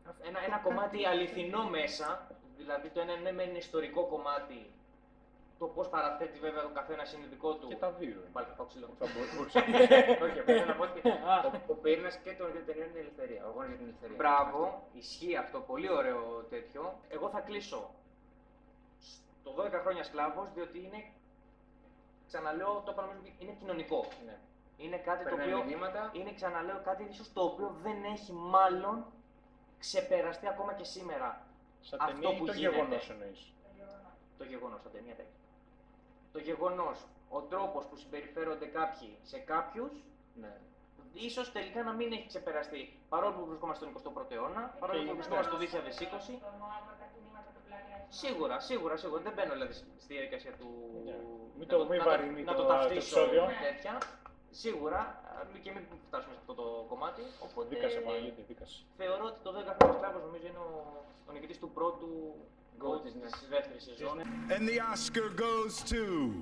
Speaker 4: ένα κομμάτι αληθινό μέσα, δηλαδή το ένα ναι μεν είναι ιστορικό κομμάτι, το πώς παραθέτει βέβαια ο καθένας είναι δικό του.
Speaker 2: Και τα δύο.
Speaker 4: Πάλι θα πάω ξύλο.
Speaker 2: Θα μπορούσα.
Speaker 1: Όχι, πρέπει να πω ότι ο πυρήνας και των δύο ταινιών είναι η ελευθερία. Ο αγώνας για την ελευθερία.
Speaker 4: Μπράβο, ισχύει αυτό, πολύ ωραίο τέτοιο. Εγώ θα κλείσω στο 12 χρόνια σκλάβος, διότι είναι, ξαναλέω, το είπα νομίζω, είναι κοινωνικό.
Speaker 1: Ναι.
Speaker 4: Είναι κάτι το
Speaker 1: Περνάει
Speaker 4: οποίο,
Speaker 1: μηνύματα.
Speaker 4: είναι ξαναλέω κάτι ίσως το οποίο δεν έχει μάλλον ξεπεραστεί ακόμα και σήμερα.
Speaker 2: Σαν
Speaker 4: Αυτό
Speaker 2: ταινία ή
Speaker 4: που
Speaker 2: το
Speaker 4: γίνεται.
Speaker 2: γεγονός εννοείς?
Speaker 4: Το γεγονός, σαν ταινία τέτοια. Το γεγονός, ο τρόπος που συμπεριφέρονται κάποιοι σε κάποιους,
Speaker 1: Ναι.
Speaker 4: ίσως τελικά να μην έχει ξεπεραστεί. Παρόλο που βρισκόμαστε στον 21ο αιώνα, παρόλο που
Speaker 2: Και
Speaker 4: βρισκόμαστε στο 2020.
Speaker 3: Το μαύρο, τα κινήματα του πλαγιασμού.
Speaker 4: Σίγουρα. Δεν μπαίνω δηλαδή στη διαδικασία του.
Speaker 2: Ναι. Μην
Speaker 4: να
Speaker 2: το- μην βαρύνει
Speaker 4: να
Speaker 2: το
Speaker 4: ταυτίσω
Speaker 2: επεισόδιο.
Speaker 4: με τέτοια. Σίγουρα και μην φτάσουμε σε αυτό το κομμάτι. Οπότε
Speaker 2: Δίκασε Παναγιώτη, δίκασε.
Speaker 4: θεωρώ ότι το 12 χρόνια σκλάβος νομίζω είναι ο νικητής του πρώτου γκολ της δεύτερης σεζόν.
Speaker 8: And the Oscar goes to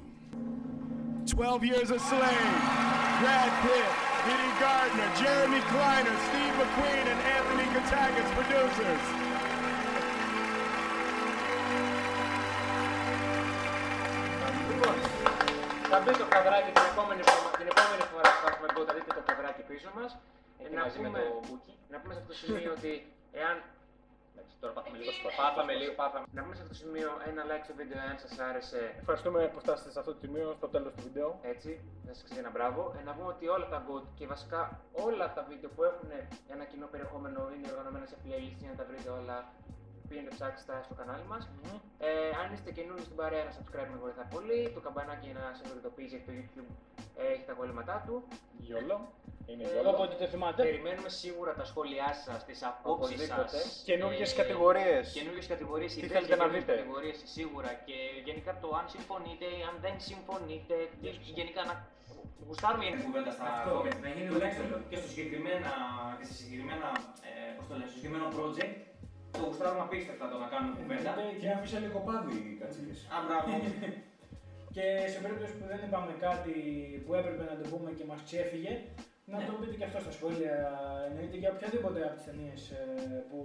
Speaker 8: 12 Years a Slave, Brad Pitt, Diddy Gardner, Jeremy Kleiner, Steve McQueen, and Anthony Katagis, producers.
Speaker 1: Λοιπόν, θα μπει το καδράκι την επόμενη φορά που θα έχουμε γκολ, θα δείτε το καδράκι πίσω μας.
Speaker 4: Εκεί
Speaker 1: Να
Speaker 4: μαζί με
Speaker 1: πούμε-
Speaker 4: το μπούκι.
Speaker 1: Να πούμε σε αυτό το σημείο ότι εάν.
Speaker 4: Εντάξει, τώρα πάθαμε λίγο σπαθ.
Speaker 1: Να πούμε σε αυτό το σημείο ένα like στο βίντεο εάν σας άρεσε.
Speaker 2: Ευχαριστούμε που φτάσατε σε αυτό το σημείο, στο τέλος του βίντεο.
Speaker 1: Έτσι, να σας ξέρει ένα μπράβο. Να πούμε ότι όλα τα GOAT και βασικά όλα τα βίντεο που έχουν ένα κοινό περιεχόμενο είναι οργανωμένα σε playlist για να τα βρείτε όλα. Πήγαινε ψάξτε τα στο κανάλι μας. Αν είστε καινούριοι στην παρέα, να subscribe με βοηθά πολύ. Το καμπανάκι να σε ειδοποιήσει γιατί το YouTube έχει τα κολλήματά του.
Speaker 2: Γιόλο. Είναι
Speaker 1: Ε,
Speaker 2: γιόλο.
Speaker 5: Όποτε το θυμάται.
Speaker 4: Περιμένουμε σίγουρα τα σχόλιά σας, τις απόψεις
Speaker 1: Οπωσδήποτε.
Speaker 4: σας.
Speaker 2: Καινούργιες κατηγορίες.
Speaker 4: Καινούργιες κατηγορίες,
Speaker 2: Τι
Speaker 4: ιδέες
Speaker 2: θέλετε
Speaker 4: για
Speaker 2: να
Speaker 4: καινούργιες
Speaker 2: δείτε.
Speaker 4: κατηγορίες σίγουρα και γενικά το αν συμφωνείτε, αν δεν συμφωνείτε, γενικά να γουστάρουμε γενικά.
Speaker 6: Κουβέντα στα
Speaker 7: Αυτό.
Speaker 6: comments.
Speaker 7: Να γίνει
Speaker 6: Τουλάχιστον
Speaker 7: τουλάχιστον.
Speaker 6: και στο συγκεκριμένα, πώς το λένε, στο συγκεκριμένο project, το γουστάρουμε απίστευτα το να κάνουμε κουβέντα.
Speaker 7: Και άφησα λίγο πάδι οι κατσίκες.
Speaker 6: Α, μπράβο.
Speaker 5: Και σε περίπτωση που δεν είπαμε κάτι που έπρεπε να το πούμε και μας ξέφυγε, να το πείτε και αυτό στα σχόλια, εννοείται για οποιαδήποτε από τις ταινίες που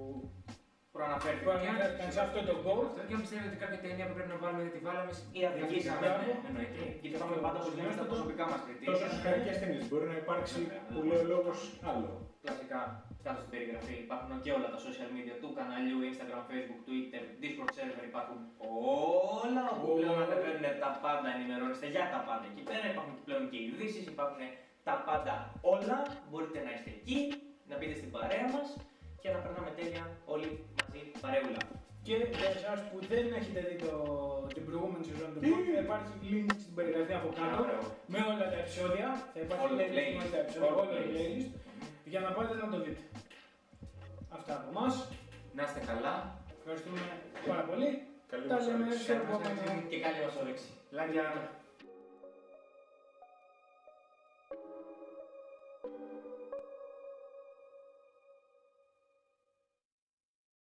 Speaker 5: προαναφέρθηκαν σε αυτό το go.
Speaker 1: Και αν πιστεύετε ότι κάποια ταινία που πρέπει να βάλουμε δεν τη βάλαμε,
Speaker 6: Η αδικήσαμε.
Speaker 1: εννοείται.
Speaker 6: Γιατί πάμε πάντα όπως λέμε στα προσωπικά μας κριτήρια.
Speaker 7: Τόσο στις καρικές ταινίες μπορεί να υπάρξει που λέει ο λόγος άλλο.
Speaker 6: Κλασικά, κάτω στην περιγραφή υπάρχουν και όλα τα social media του καναλιού, Instagram, Facebook, Twitter, Discord server, υπάρχουν όλα όπου πλέον ανεβαίνουν τα πάντα, ενημερώνεστε για τα πάντα εκεί πέρα. Υπάρχουν και πλέον και ειδήσεις, υπάρχουν τα πάντα όλα. Μπορείτε να είστε εκεί, να μπείτε στην παρέα μας και να περνάμε τέλεια όλοι μαζί παρέουλα.
Speaker 5: Και για εσάς που δεν έχετε δει την προηγούμενη σεζόν του Go, θα υπάρχει link στην περιγραφή από κάτω με όλα τα επεισόδια. Θα υπάρχει
Speaker 6: Όλο το
Speaker 5: playlist με όλα τα επεισόδια,
Speaker 6: Όλο το
Speaker 5: όλο το playlist, για να πάτε να το δείτε. Αυτά από εμάς.
Speaker 1: Να είστε καλά.
Speaker 5: Ευχαριστούμε πάρα πολύ.
Speaker 7: Καλή
Speaker 5: Τα
Speaker 7: μας
Speaker 5: λέμε
Speaker 7: όρεξη.
Speaker 5: στο επόμενο.
Speaker 6: Και καλή μας όρεξη.
Speaker 1: Λάκια.